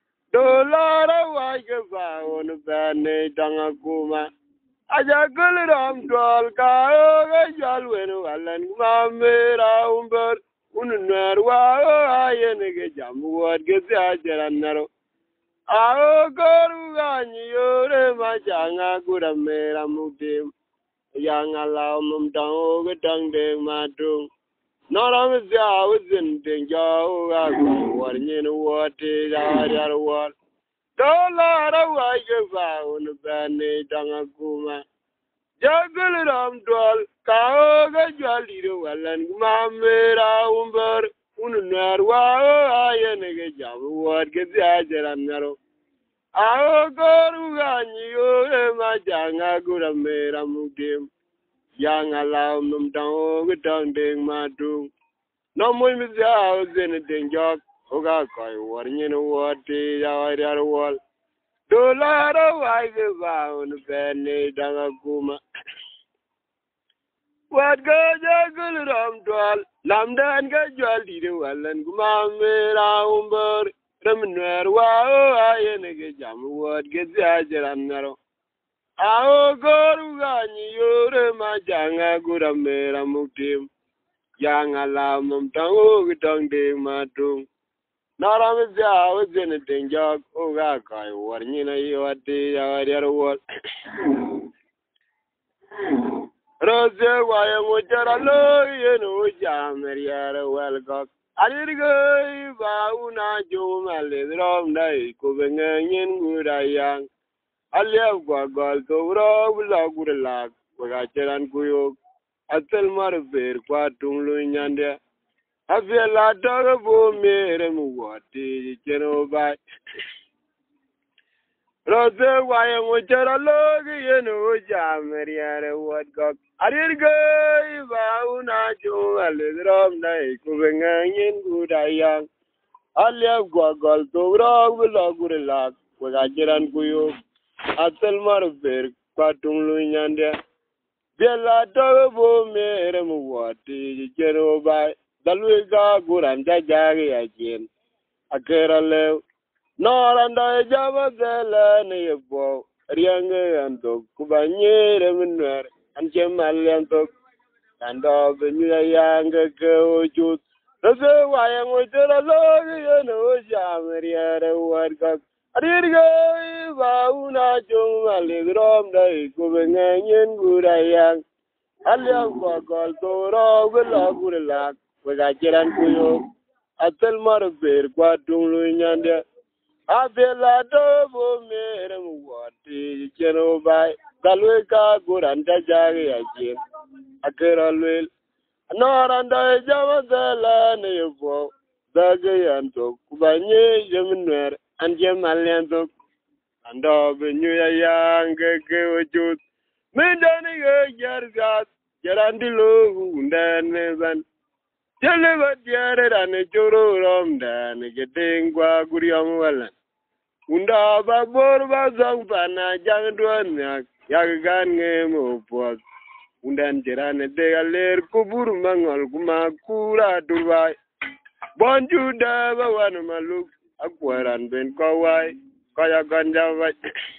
Speaker 1: dolara waike ba on bane danga kuma aja gulram dol ka o jalwen walan mamera umber unner wa ayene ge jamwat ge ajaran naro ao goru ganyi yore majanga guramera mudim yang alau mumtang gedang deng madung noram zau zindeng jau agai warnyin wati jar war dollar awai ge baun bane dang kuma jagul ram dol ka ga jali ro walan mamera umber unnar wa ayene ge jam war ge jajaran naro Ao goru ganyi yo ma janga gura mera mudim yang alau mumtang gedang deng madung no mul mi zao zen deng jok oga koi warnyin wati yar wal dolara wai ge baun bene danga kuma wat ga jagul ram dwal lamdan ga jwal di walan kuma mera umber Ramner wa ayene ge jam word ge jajaran naro ao goru ganyi yore ma janga guramera mutim yang ala mumtang gedang de madung naram zao zen denjak oga kai warnyina yati yar wol roze wa yango jaralo yeno jamer yar welgok Alirgay bauna jumal rom dai ko bengen gurayang alia gwagol to ro bla gurla waga cheran kuyo atel mar ber kwa tunglu nyande afela daga bo mere mu wati chero ba roze waye mo chera logi yeno jameriare wat gok Alirgay bauna jumal rom dai ko bengen gurayang alia gwagol to ro bla gurla waga cheran kuyo atel mar ber kwa tunglu nyande Bella to bo mere mu wati jero bai dalwe ga guran da jari ajin akera le noranda jaba zela ne yebo riange ando kubanyere minwer anje malianto ando benyu yanga ke ojut rase wayang ojera lo no jamriere warga adirga ba una jong alegrom dai kubengen gurayang aliang bagol toro wela gurela wega jiran kuyo atel mar ber kwa dunglu nyande abela do bo mere mu wati jeno bai dalwe ka guranda jari ajin akera lwel noranda jama zala ne yebo dage yanto kubanye yeminwer anje malyanto ando benyu ya yange ke wajut mindani ge jargat jarandilo undane ban jele badiare rane joro rom dan gedengwa guriam wala unda babor bazang pana jang duan ya gan nge mo pot undan jerane de aler kubur mangol kuma kura durwai bonju da bawan maluk akwaran ben kawai kaya ganja vai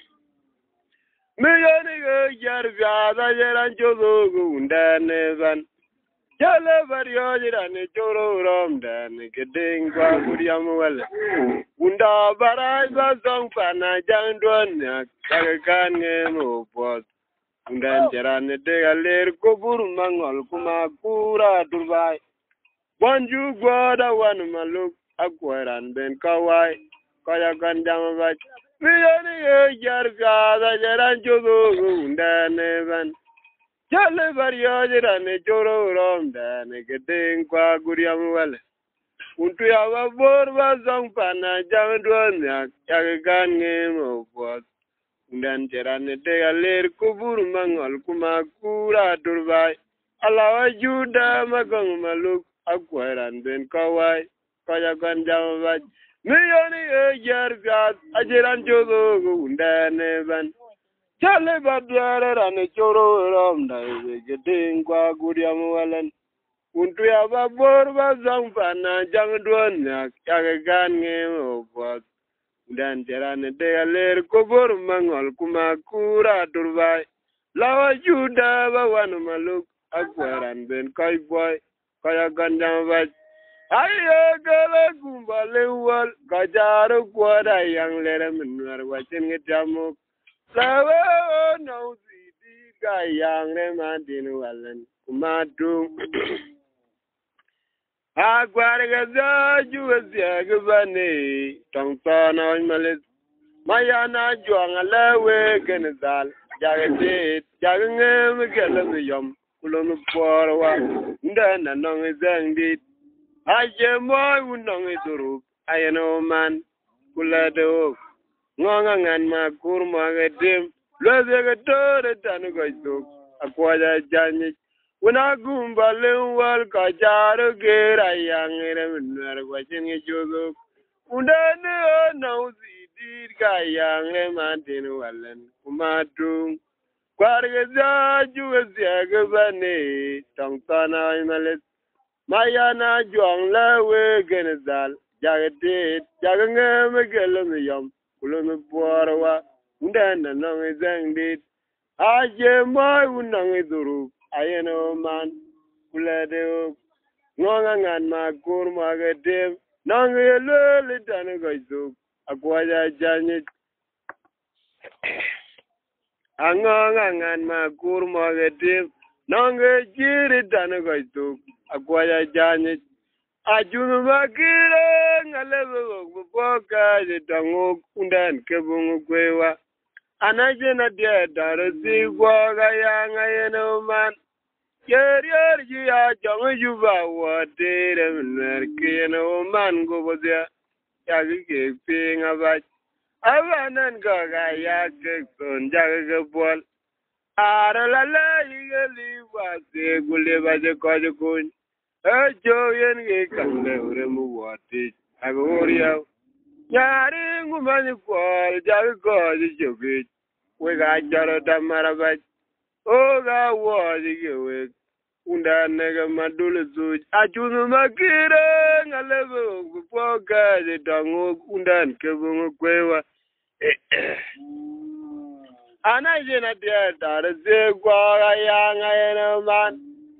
Speaker 1: meyani ge jar gada jeran jogo undane ban jale vario jerane joro rom dan gedeng kwa kuriam wala unda barai bazang pana jang duan ya gan nge mo pot undan jerane de aler kubur mangol kuma kura durbai bonju gwada wan maluk akwaran ben kawai kaya gandam vai miyani ye jar gada jaran jogo undane ban jale vario jerane joro rom dan gedeng kwa guriam wala untu ya babor bazang pana jang duan ya gan nge mo pot undan jerane de aler kubur mangol kuma kura durbai alawa juda magong maluk akwaran ben kawai kaya ganjam vai miyani e jargat ajiran jogo undane ban chale badare rane choro rom dai gedeng kwa guriam walan untu ya babor bazang pana jang duan ya gan nge opat dan jerane de aler kobor mangol kuma kura durbai lawa juda bawan maluk akwaran ben kai boy kaya gandam vai ayo gala gumbale wal kajaru kwada yang lere menwar wacin ngedamuk lawa no sidi kayang ne mandin walan kuma dung agwarga zaju wazia bane tongtana malet mayana juanga lawe genzal jagete jagne migel yom kulon porwa ndana nong zangdi aje moy unong duru ayeno man kulado ngonga ngan ma kurma gedem leze gedore tanu goitok akwaja janyi una gumba lewal kajaru gera yangere minwar wachin jogo undane na uzidir ka yangre mantin walan kumatung kwarge zaju zega bane tongtana malet mayana jong lawe genezal jagate jagange megelo yom kulun porwa undane nong zangdit aje moy unang duru ayeno man kulade ngonga ngan ma kur ma gedem nang yele dan goizu akwaja janye angonga ngan ma kur ma gedem nang jiri dan goizu akwaja janye ajunu makire ngalebo boka je tango kundan kebungu kwewa anaje na dia darasi kwa ga yeno man yer ji ya jong ju ba wa de mer ke no man go bo ya ya ke pe nga ba abanan ga ya ke son ja ga bol ara la la li wa se gule ba je ko je kun e jo yen ke kan le re mu wa te agoria yari ngumani ko ja ko je jo we ga jaro da maraba Oga waji gewe unda nega madule zuj achunu makire ngalebe kupoka de dango unda nkebungu kwewa ana jena dia dar ze gwa ya ngayena man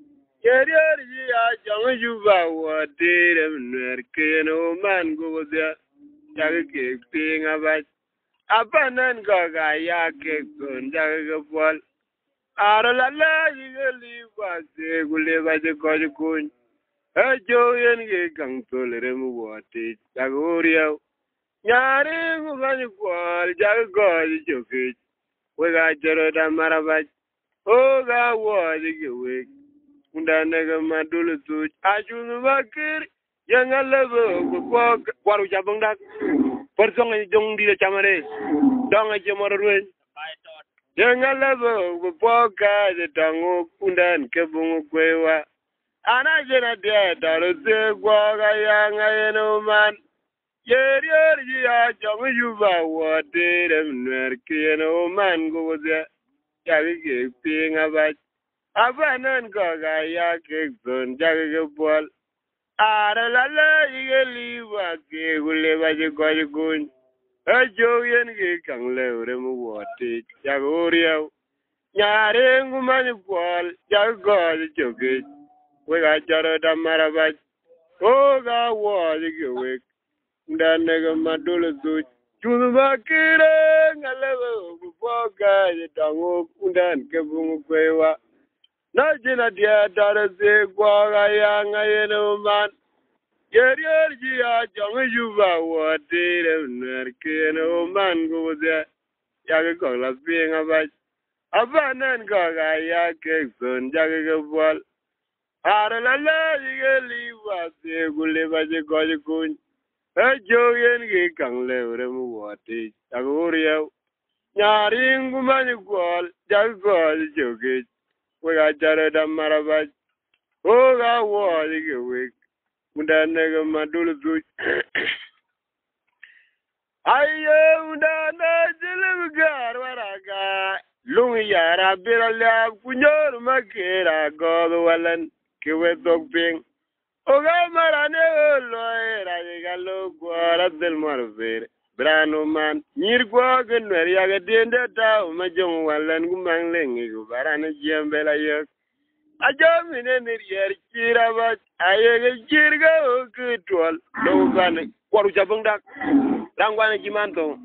Speaker 1: yeri ya jangu juba wa dire mner keno man go dia jage ke pinga ba apanan ga ya ke gon jage bol Aralala yigali base gule baje koji kun. Ejo yen ge kang tolere mu wati jagoria. Nyari mu baje kwal jagoji joki. Wega jero da marabaj. Oga wadi ge wek. Unda nega madulu tuj. Ajunu bakir. Yang alabo kwa kwaru jabang dak. Persong jong di chamare. Dong jemoro ruin. Yengalabo bupoka de tango kundan kebungu kwewa. Ana jena dia daroze gwaga yanga yeno man. Yeri ya jongu yuba wate remner kiyeno man gogoze. Yagi ke pinga bach. Abanan gaga ya kekzon jagi ke bol. Ara lala yigeli wake gule baje kwaji kun. Ejo yen ge kang leure mu wati jagoria nyare ngumani kwal jagoji jogi wega jaro da marabaj oga wadi ge wek ndanega madolo zu chunu bakire ngalebe bupoka de tango kundan kebungu kwewa na jina dia daraze gwaga yanga yeno man Yeri ya jangu juba watire nerkeno man goze yage kongla pinga baj abanan gaga ya kekson jage bol aralala yigeli wase gule baje goje kun ejo yen ge kangle ure mu wati jagoria nyari ngumani gol jage goje joge wega jare da marabaj oga wadi ge wek Unda nega madulu zuj. Aye unda na jilibgar waraga. Lungi yara birala kunyor makera godo walan kiwe dogping. Oga marane oloy rajigalo gwara del marver. Brano man nyirgwa genwer yaga dende ta umajong walan gumang lengi gubarane jiambela yok. Ajamine niriyer kiraba ayege kirga okutwal lobane kwaru jabang dak rangwana jimanto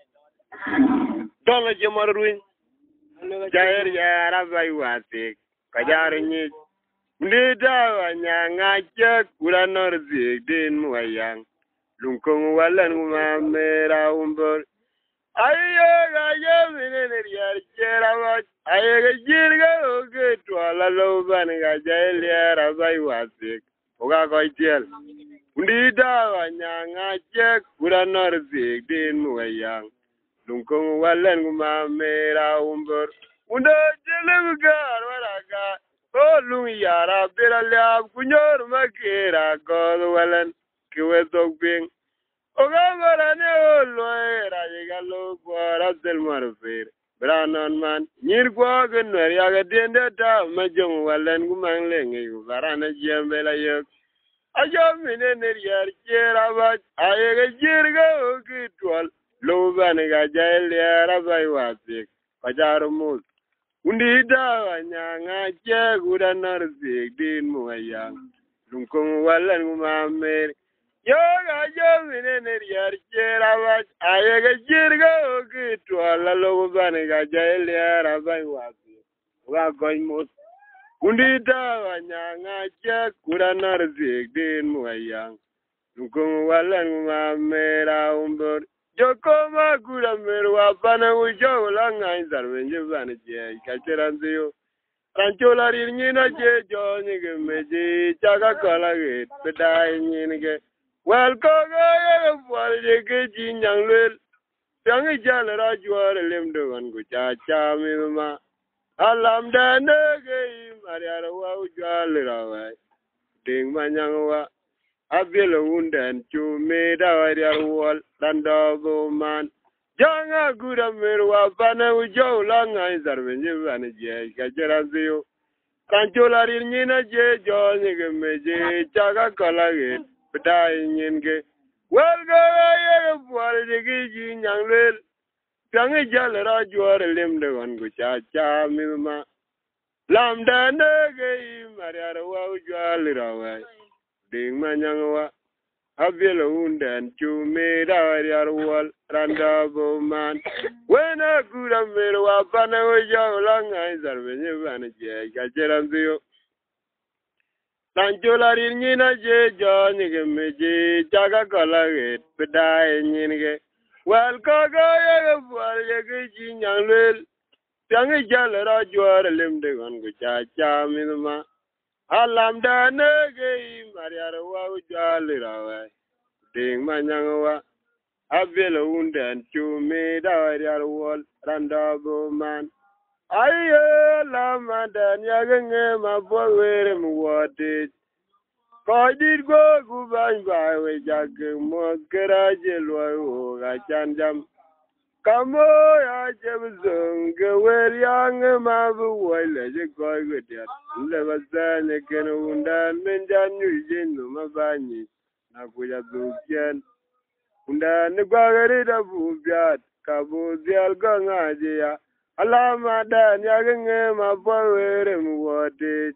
Speaker 1: donga jemarruin jayer ya rabai wate kajar ni ndida wanyanga che kuranor zigdin muayang lungkong walan umamera umbor Ayega yamine niriyer kiraba ayege jirga okutwal lobane gajayer ya rabai wate Oga koitiel. Undida wanyanga che kuranor zigdin muayang. Lungkong walen gumamera umbor. Undo jelebgar waraga. O lungi yara biraliab kunyor makera god walen. Kiwe dogbing. Oga marane oloy rajigalo gwara del marfir. Branon man. Nyirgwa genwer yaga dende ta majong walen gumang lengi gubarana jiambela yok. Ajo mine neriyar kera ayege jirga okitwal lobane ga jailera bai wasik kajaru mus undi da wanyanga che gudanar zik din muayang lungkong walan gumamer yoga jo mine neriyar kera ayege jirga okitwal lobane ga jailera bai wasik wa goy mus Undida wanyanga che kuranar zigdin muayang. Nukung walang mamera umbor. Jokoma kura merwa pana ujo ulanga inzarwenje vane che kacheranziyo. Ranchola rirnyina che jo nyige meji chaka kola git bedai nyinige. Wel koga yaga pwal jeke chinyang lwel. Piangi jale rajwar limdo wangu cha cha mima. Alam dana gay mariara wa ujal rawa ding manyang wa abelo undan chu me da wariar wal dando man Janga gura merwa pana ujo langa izarbenye bana je kajeranziyo. Kanchola rirnyina je jo nyige meje chaga kolage bidai nyinge. Welga ye bwal jigi ji nyanglel. Tangi jalera juare limde wangu cha cha mima. Lamda nege mariara wa ujalira wa. Ding manyangwa. Abila undan chu me da wal randa bo man. When a good amir wa pana ujo langa izarbenye bana je kajeranziyo. Tanchola rirnyina je jo nyige meje chaga kolage bidai nyinge. Well, Kaga Yagabwal Yagi Yanglil, Tangi Jalera Juar Limde on Gucha Minuma, Alamda Negi, Maria Jalira, Ding Manyangawa, Avila Wunda and Chu made our wall, Randabo man. I lama dan yagang my boy where him what it. Did go goodbye by way jag mo garage loy gachanjam. Kamo ya jemzung gwer yang ma bu wale je koy gediat. Le bazane ken undan men jan yujin no mabani. Na kuya dukyen. Undan gwagari da bu biat kabu zial gangaje ya. Alama dan yagang ma boy mu wote.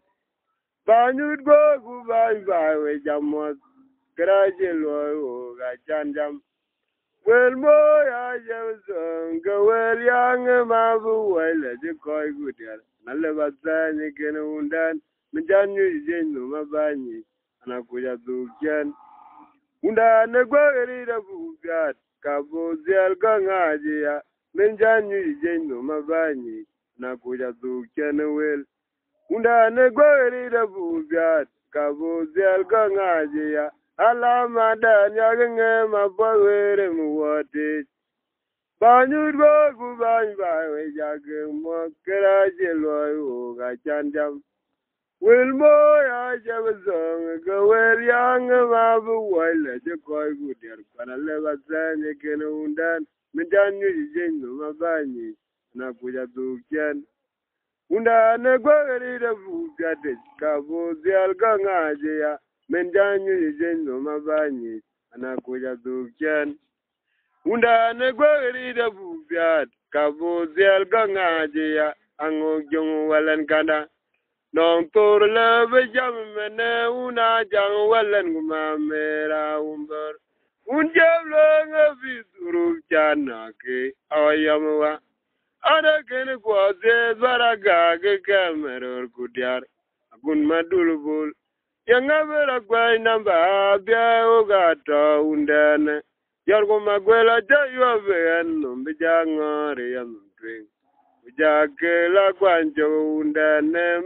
Speaker 1: Banyud go goodbye by way jamot. Garage loy gachanjam. Well, moya jemzong gwer yang ma bu wale je koy gediat. Na le bazane ken undan men jan yujin no mabani. Na kuya dukyen. Unda ne gwagari da bugat kabo zial gangaje ya menjanyu ijenyo mabani na kuja dukene wel. Unda ne gwagari da bugat kabo zial gangaje ya alama da nyagenge mabawere muwate. Banyur go gubanyi bawe jage mo keraje loyo gachanjam. Wilmo ya jabazong gawer yang mabu wala je koy guder kana leba zanye kene undan mindan yu jenno mabani na kuja dukyan unda ne gwagari da bugade kabo zial gangaje ya mindan yu jenno mabani na kuja dukyan unda ne gwagari da bugad kabo zial gangaje ya ango jong walan kana. Nong tur le jam mene una jang walen guma mera umber. Unjab le ngabi turu jana ke awayamwa. Ada kene kwa ze baraga ke kameror kudyar. Agun madulubul. Yang abera kwa namba abia ogata undane. Yargo magwela jayu abeyan numbijangore yamdring. Jake la kwanjo undane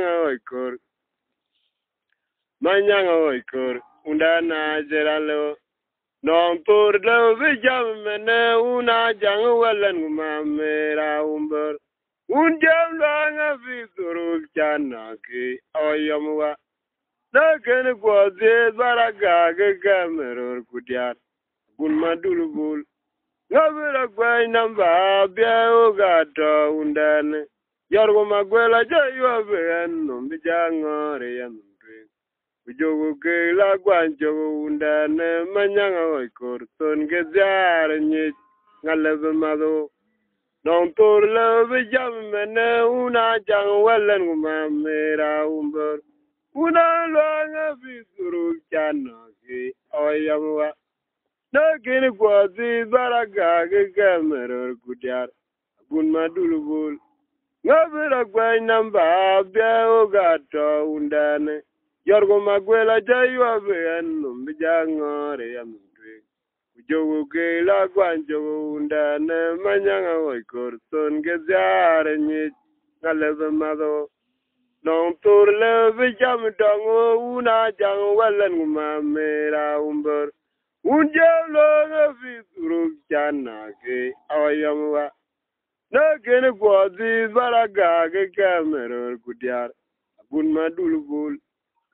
Speaker 1: manyanga oikor undana jeralo non tur le vijam mene una jang walen mamera umber unjam langa vituru chana ki oyamwa na ken kwaze baraga ke kameror kudyar gun madulubul. Ngabira kway namba bia ogata undane. Yorgo magwela jayu abeyan numbijangore ya mdwe. Ujogo ke la kwanjo undane manyanga oikor ton geziare nyich ngalebe mado. Nong tur lebe jam mene una jang walen gumamera umber. Una luanga vituru chana ki oyamwa. Na kini kwazi baraga ke kameror kudyar gun madulubul. Ngabira kway namba abia ogata undane. Yorgo magwela jayu abeyan numbijangore ya mdwe. Ujogo ke la kwanjo undane manyanga oikor son geziare nyich ngalebe mado. Nong tur lebe jam dongo una jang walen gumamera umber. Unjam longa vituru chana ke awayamwa. Na kene kwazi baraga ke kameror kudyar. Agun madulubul.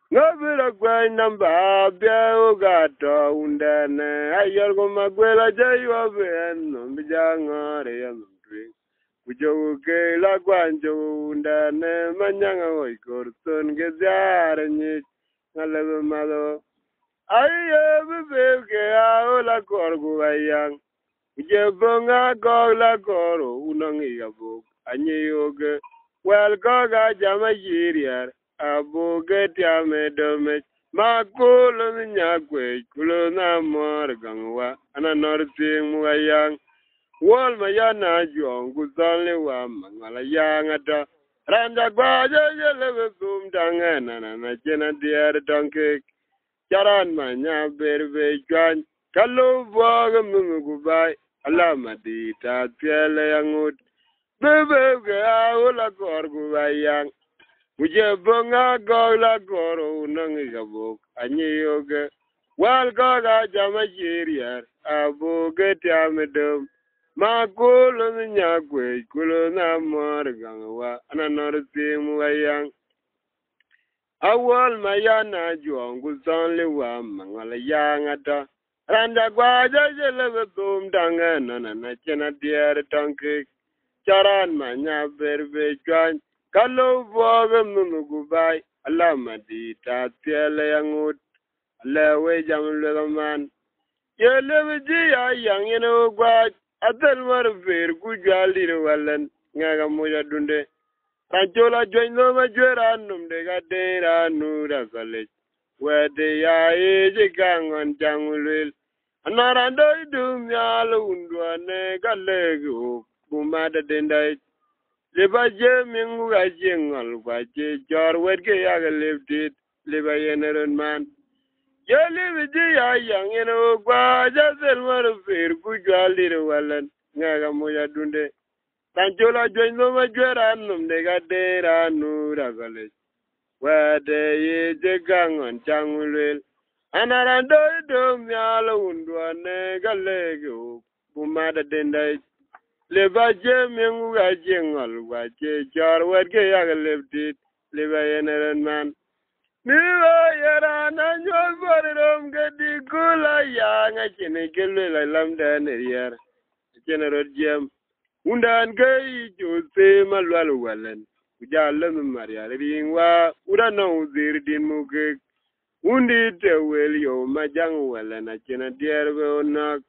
Speaker 1: ngabira kwa namba bia ugato undane ayor go magwela jayo ben no bijangore ya mtwe ujoge la gwanjo undane manyanga oi korton gezyare ni ngale malo aye bebeke aola korgu ayang ujebonga gogla koro unangi yabo anyeyoge wel goga jama yiriar aboge tiame dome makulo nyakwe kulo na mor gangwa ana norting muayang wol mayana jong guzanle wa mangala yangata randa gwaje yele bum dangana na jena dier donke charan manya berbe jwan kallo boga mumugubai alama di ta piele yangut bebe ga ola gorgu bayang uje bonga gola goro nangi gabok anyiyoge wal goga jama jiriar aboge tiamedom makulo nyakwe kulo na mor gangwa ananor timu wayang awol mayana jongu zonle wa mangala yangata randa gwaja jele bum dangana na chena dier tanke charan manya berbe jwan kallo boga mumugubai alama di ta tiele yangut lewe jamle man yele biji ya yangene gwa atel mar ver gujali walan ngaga moja dunde Kanchola joino majwera numde gadera nura college. Where they are gang on Jangulil. Anarando idum yalo undwane galegu bumada dendai. Liba jemingu ajingal waje jor wedge yaga lived it. Liba yeneron man. Yali viji ya yangeno gwa jazel maru fir kujwali walan. Ngaga moja dunde. Kanchola joino majwera numde gadera nura college. Where they gang on Jangulil. Anarando idum yalo undwane galegu bumada dendai. Liba jemingu ajingal waje jor wedge yaga lived it. Liba yeneron man. Miwa yara na nyol borirom gadi kula ya nga chene kelwe la lamda neriyar. Chene rod jem. Undan gai jose malwal walen. Ujala mariar ringwa. Uda na uzir din muke. Undi te wel yo majang walen. Chene dierwe onak.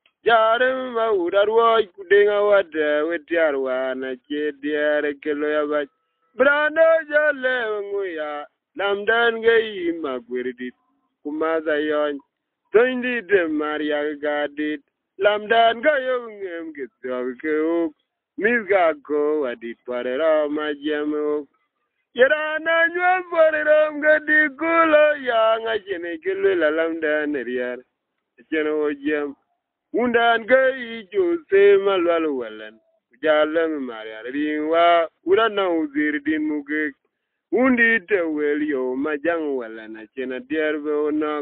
Speaker 1: Jarem ma udarwa kudenga wada wetiarwa. Na che diere kelo ya bach. Brando jale nguya. Lamdan gai magwirdit. Kumaza yon. Toindi de maria gadit. Lamdan gayo ngem gitog keuk. Misga ko wadit parera majemuk. Yerana nyual pareram gadi kulo yang ajene kelwe la lamdan eriar. Chene ojem. Undan gai jose malwal walen. Ujalam maria ringwa. Urana uzir din mugek. Undi te wel yo majang wala na chena dierbe onak.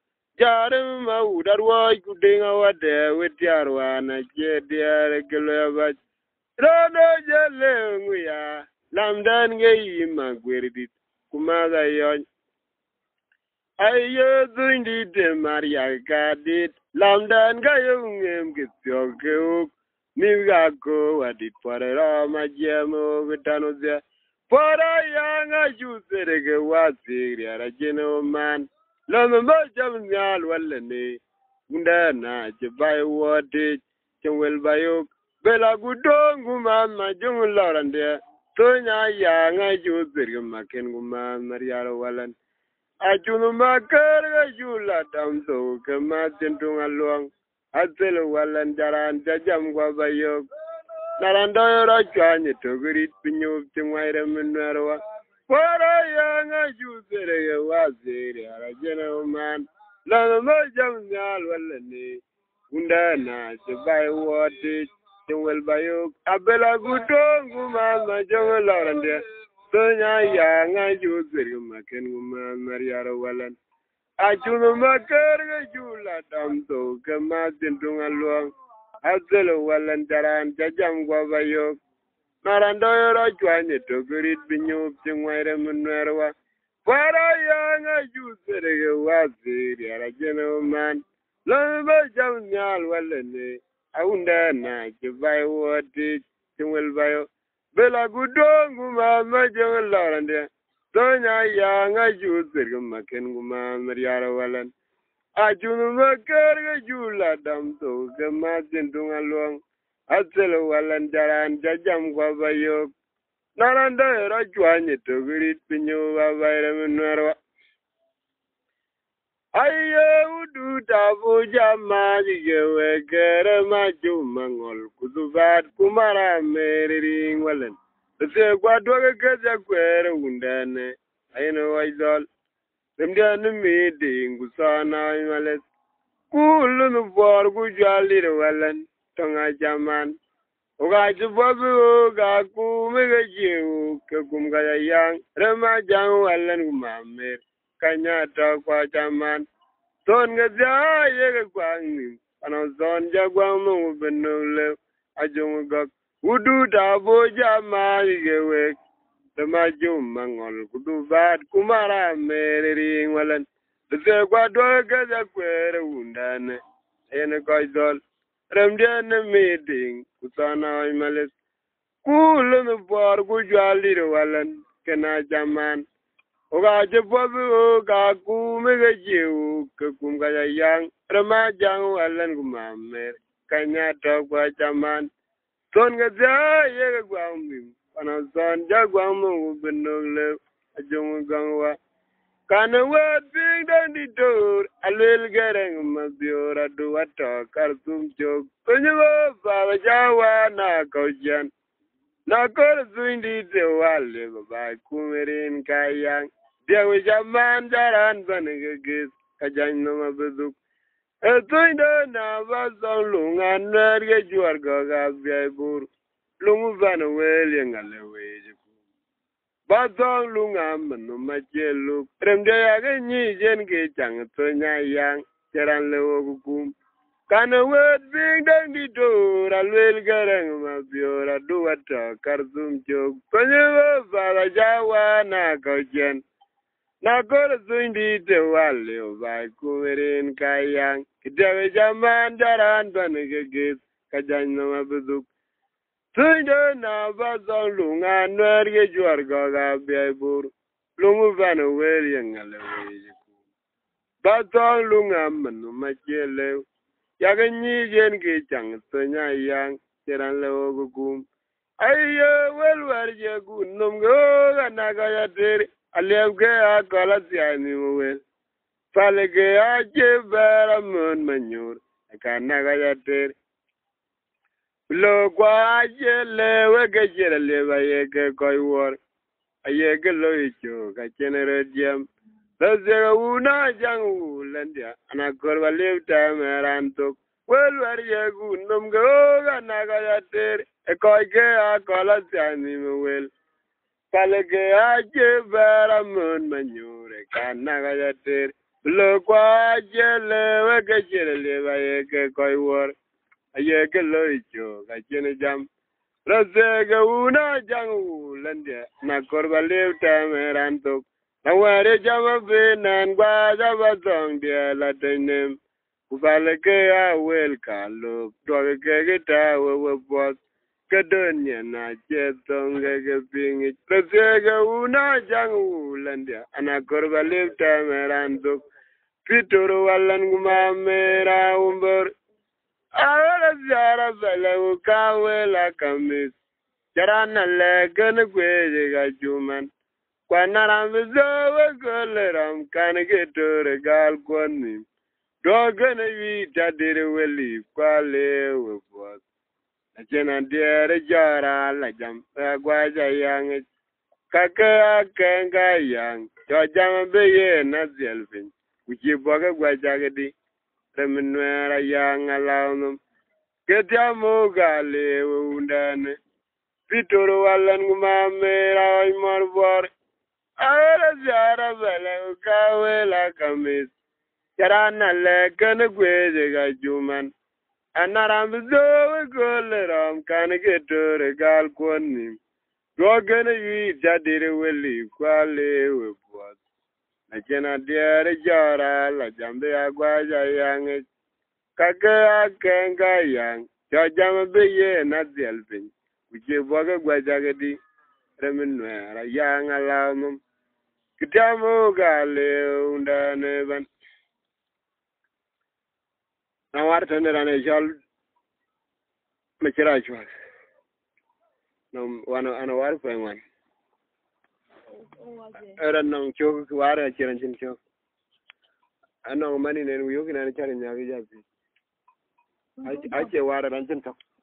Speaker 1: Jarem ma udarwa kudenga wade wetiarwa na che diere kelo ya bach. Rodo jale nguya. Lamdan nge magwirdit. Kumaga yon. Ayo dundi de maria kadit. Lamdan gayo ngem kityo keuk. Miga ko wadit parera majemo vitanozia. Para yanga juserege wasiri arajeno man. Lama majam nyal walane. Unda na jebai wadi. Chengwel bayok. Bela gudongu mama jungu lorande. Tonya yanga juserege maken guman marialo walan. Ajunu makarga jula damso kematin tungaluang. Aselo walan jaran jajam gwa bayok. Naranda rachanye togirit pinyo tingwaire minwerwa. Para yanga juzere wazere arajena man. Lana majam nyal walane. Unda na jebai wadi. Tingwel bayok. Abela gutongu mama jongo lorande. Tonya yanga juzere maken guman mariara walan. Ajunu makarga jula damso kematin tungaluang. Azelo walan daran jajam gwa bayok. Narando yoro chwanye togirit binyo tingwaire munwerwa. Para yang a jusere waziri ara gentleman. Lamba jam nyal walene. Aunda na jibai wati chimwel bayo. Bela gudongu mama jang larande. Tonya yang a jusere maken guma mariara walan. Ajunu makar ga jula dam to ga matin tungalong. Atselo walan jaran jajam kwa bayo. Naranda era juanye to grit pinyo babayra minwarwa. Aye udu tabu jama jigewe kere machu mangol kutubat kumara meriring walen. Tse kwa doge keze kwere undane. Ayeno wajdol. Nemdianu meeting kusana imales. Kulu nubor kujali walen. Tonga jaman. Oga chupabu oga kumega jiu kekumgaya yang rema jang walan kumamer kanya ta kwa chaman ton ngaja yega kwangni ano zon jagwang mu benule ajung gak udu da boja ma yewe rema jum mangol kudu bad kumara merering walan de kwa do ga kwere undane ene koidol Ramdiana meeting, Kusana Imales, cool on the bar, good jolly wallen, Kena Jaman, Oga Jabu, Gaku, Mega Jew, Kakumgaya Yang, Ramajang, Wallen Gumamer, Kanya talk by Jaman, Tongaza, Yagwami, and a son Jagwamu, Benole, a Jung Gangwa. Kana word being down the door, a little getting Mabiora do a talk, Karsum joke. When you go, Baba Jawa, Nakojan. Nakor Swindi, the Wally, by Kumerin Kayang. There was a man that and Banagis, Kajan Noma Bazuk. A Twinder Navas on Lung and Nerga Juarga, Biabur. Lungu Van Welling and the way. Batong lungam no machelu remde aga ni jen ke chang to nya yang cheran le okum kana wet bing dang di do alwel garang ma biora duata karzum jog konyo ba jawa na ko jen na gor zuindi te wale ba kumerin kayang kidawe jaman daran banege kajan no mabuduk Tunda na bazon lunga nerge juarga ga biabur lungu vana weli ngale weli bazon lunga manu machele yaga nyi jen ge chang sonya yang teran le ogum ayo wel warje gunum go ga naga ya ter alevge a kala tiani wel palege a je bara mon manyur ka naga ya ter Lo kwa jele wege jele leba yeke koi war ayeke lo icho ka chenere diem Lozega una jang ulandia anakorba lefta merantok Wel war yegu numge oga naga yater koi ke a kola tiani me wel Palege a je bara mon manyure ka naga yater Lo kwa jele wege jele leba yeke koi war ayeke lo icho ka chene jam Lozega una jang ulandia na korba lefta merantok na ware jama benan gwa jaba zong dia la tenem Kufale ke a wel kalo Dwage ke gita wewe bot Kadonya na chetong ke pingi Lozega una jang ulandia ana korba lefta merantok Pituru walan gumamera umbor Ahora zara bala ukawe la kamis Jarana le gana kweze ga juman Kwana rambizo goleram kana getore gal kwani Dogana vita dire weli kwale webos Nachena diere jara la jam Gwaja yang Kaka akenga yang Jojama beye na zelfin Uchiboga gwaja gadi Reminwera yang alaunum Ketiamu gale undane Pituru walan gumamera oy morbor Ahora zara bala ukawe la kamis Jarana lekana gweze ga juman Anarambizo goleram kana getore gal kwani Dogana yi jadire weli kwale webwat Achena diere jora la jambe agwaja yang kaka kenga yang jajama beye na delpin uje boga gwaja gadi remin ra yang alamum kitamu gale unda ne ban na warta ne rane jal machira chwa no wana ana war fa wan era no chok wara chiran chin chok ano mani ne wiyo kina charin ya ga jabi ache wara ran chin tok